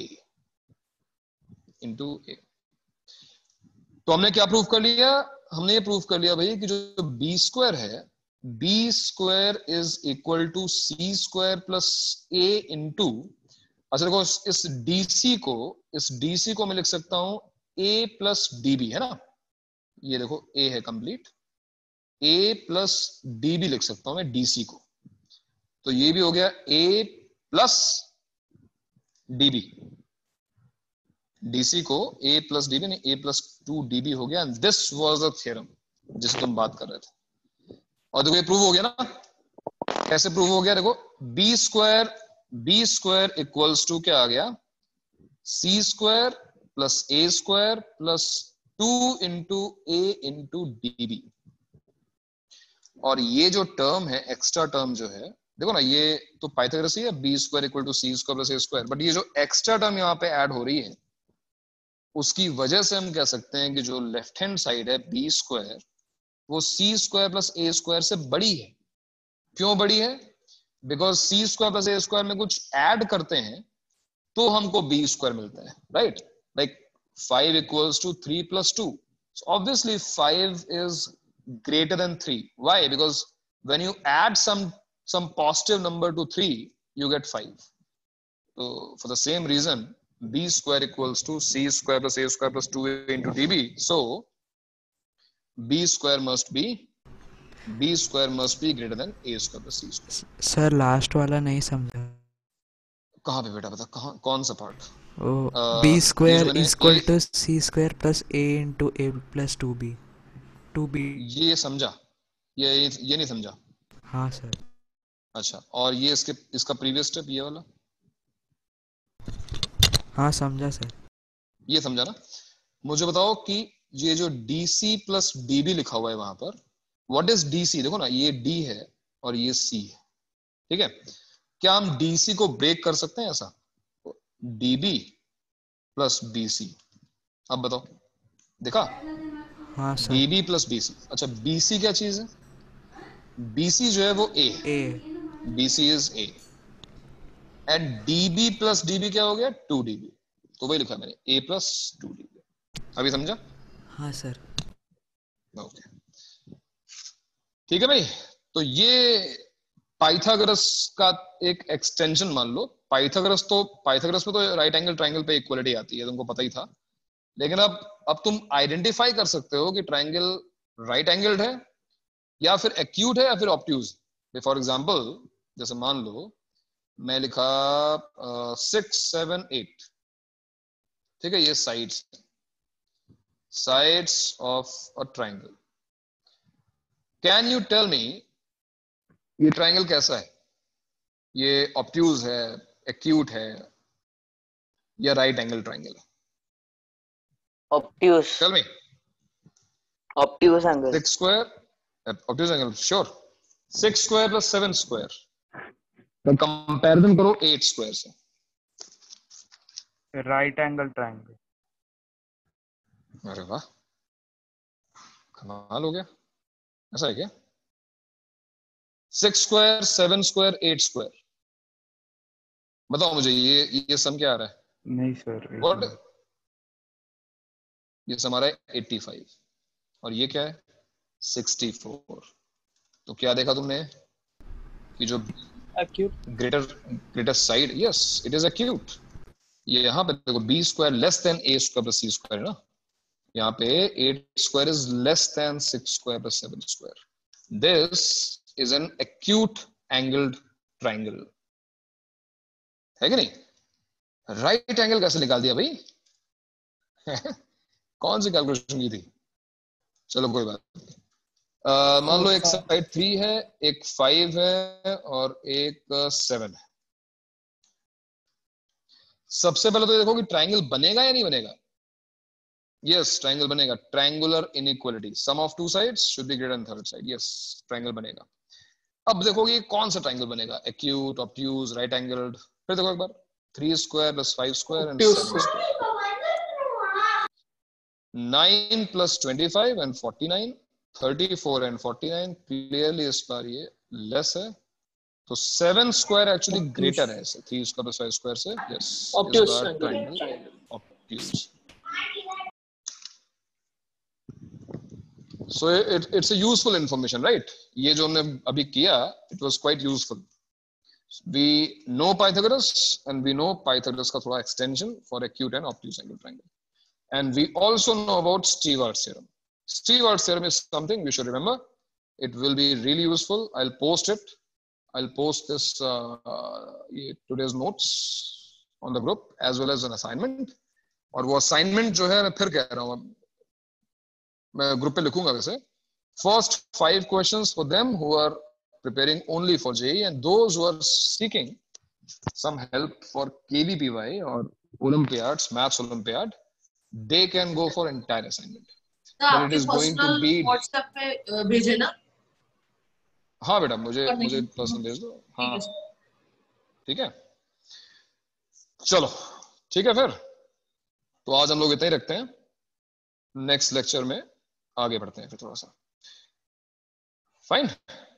into A. तो हमने क्या प्रूफ कर लिया? हमने ये प्रूफ कर लिया भाई कि जो B स्क्वायर है, B square is equal to C square plus A into, अच्छा देखो इस D C को, इस D C को मैं लिख सकता हूं A प्लस D B, है ना? ये देखो A है complete, A plus D B लिख सकता हूं मैं D C को, तो ये भी हो गया A plus D B, D C को A प्लस D B नहीं, A plus two D B हो गया. दिस वाज द थ्योरम जिसकी तुम बात कर रहे थे. और देखो ये प्रूव हो गया ना? कैसे प्रूव हो गया? देखो B square B square equals to क्या आ गया? C square plus A square plus two into A into D B. और ये जो टर्म है, एक्स्ट्रा टर्म जो है, देखो ना, ये तो पाइथागोरस ही है, B square equal to C square plus A square, but ये जो एक्स्ट्रा टर्म यहाँ पे ऐड हो रही है, उसकी वजह से हम कह सकते हैं कि जो लेफ्ट हैंड साइड है B स्क्वायर, वो C square plus A square से बड़ी है. क्यों बड़ी है? Because C square plus A square में कुछ ऐड करते हैं तो हमको B स्क्वायर मिलता है, right? Like five equals to three plus two. So obviously five is greater than three. Why? Because when you add some some positive number to three, you get five. So for the same reason, B square equals to C square plus A square plus two into D B. So B square must be B square must be greater than A square plus C square. Sir last वाला नहीं समझा. कहाँ पे बेटा, बता कहाँ, कौन सा part? Oh B square is equal to C square plus A into A plus two B two B. ये समझा? ये ये नहीं समझा? हाँ सर. अच्छा, और ये इसके इसका प्रीवियस स्टेप ये वाला? हाँ समझा सर. ये समझा ना? मुझे बताओ कि ये जो D C plus D B लिखा हुआ है वहां पर, व्हाट इज D C? देखो ना, ये D है और ये C है, ठीक है? क्या हम D C को ब्रेक कर सकते हैं ऐसा? D B plus B C. अब बताओ, देखा? हाँ sir. D B plus B C. अच्छा, B C क्या चीज है? B C जो है वो A है. A. B C is A. एंड डीबी प्लस डीबी क्या हो गया, टू डीबी। तो वही लिखा मैंने, ए प्लस टू डीबी। अभी समझा? हाँ सर। ओके ठीक है भाई। तो ये पाइथागोरस का एक एक्सटेंशन मान लो। पाइथागोरस तो पाइथागोरस में तो राइट एंगल ट्रायंगल पे इक्वलिटी आती है, तुमको पता ही था। लेकिन अब अब तुम आइडेंटिफाई कर सकते हो कि ट्रायंगल राइट एंगल्ड है या फिर एक्यूट है या फिर ऑब्ट्यूज। फॉर एग्जांपल जैसे मान लो मैं लिखा सिक्स सेवन एट, ठीक है, ये sides sides of a triangle. Can you tell me ये ट्रायंगल कैसा है? ये ऑब्ट्यूज है, एक्यूट है या राइट एंगल ट्रायंगल है? Obtuse. Tell me. Obtuse angle. Six square obtuse angle, sure. Six square plus seven square तो कंपैरिजन करो एट स्क्वायर से। Right angle triangle. अरे वाह, कमाल हो गया। ऐसा है क्या? Six square, seven square, eight square, बताओ मुझे ये ये सम क्या आ रहा है? नहीं सर। व्हाट? ये सम आ रहा है एट्टी फाइव और ये क्या है? Sixty four. तो क्या देखा तुमने कि जो acute greater greater side, yes it is acute. ये यहाँ पे देखो बी स्क्वायर लेस देन ए स्क्वायर प्लस सी स्क्वायर है ना, यहाँ पे eight square is less than six square plus seven square. This is an acute angled triangle, है कि नहीं? राइट एंगल कैसे निकाल दिया भाई? कौन सी कैलकुलेशन की थी? चलो कोई बात नहीं। uh, मान लो एक साइड थ्री है, एक फाइव है और एक सेवन है। सबसे पहले तो देखो कि ट्रायंगल बनेगा या नहीं बनेगा। यस ट्रायंगल बनेगा। Triangular inequality, sum of two sides should be greater than third side. Yes triangle बनेगा। अब देखोगे कौन सा ट्रायंगल बनेगा, एक्यूट, ऑब्ट्यूज, राइट एंगल्ड। फिर देखो एक बार, three square plus five square and seven square, nine plus twenty five and forty nine, thirty four and forty nine. Clearly इस बार ये लेस है, तो सेवन स्क्वायर एक्चुअली ग्रेटर है three square plus five square से। यस obtuse इस बार triangle. Triangle obtuse. So it, it's a useful information, right? ये जो हमने अभी किया, it was quite useful. We know Pythagoras and we know Pythagoras का थोड़ा extension for acute and obtuse angle triangle. And we also know about Stewart's theorem. Stewart's theorem is something we should remember. It will be really useful. I'll post it. I'll post this uh, uh, today's notes on the group as well as an assignment. और वो assignment जो है मैं फिर कह रहा हूँ, मैं ग्रुप पे लिखूंगा वैसे। First five questions for them who are preparing only for JEE and those who are seeking some help for KVPY और olympiads, maths olympiad, they can go for entire assignment. But it is going to be WhatsApp पे भेजे ना। हाँ बेटा मुझे मुझे personal भेज दो। हाँ ठीक है, चलो ठीक है। फिर तो आज हम लोग इतना ही रखते हैं, नेक्स्ट लेक्चर में आगे बढ़ते हैं फिर थोड़ा सा। फाइन।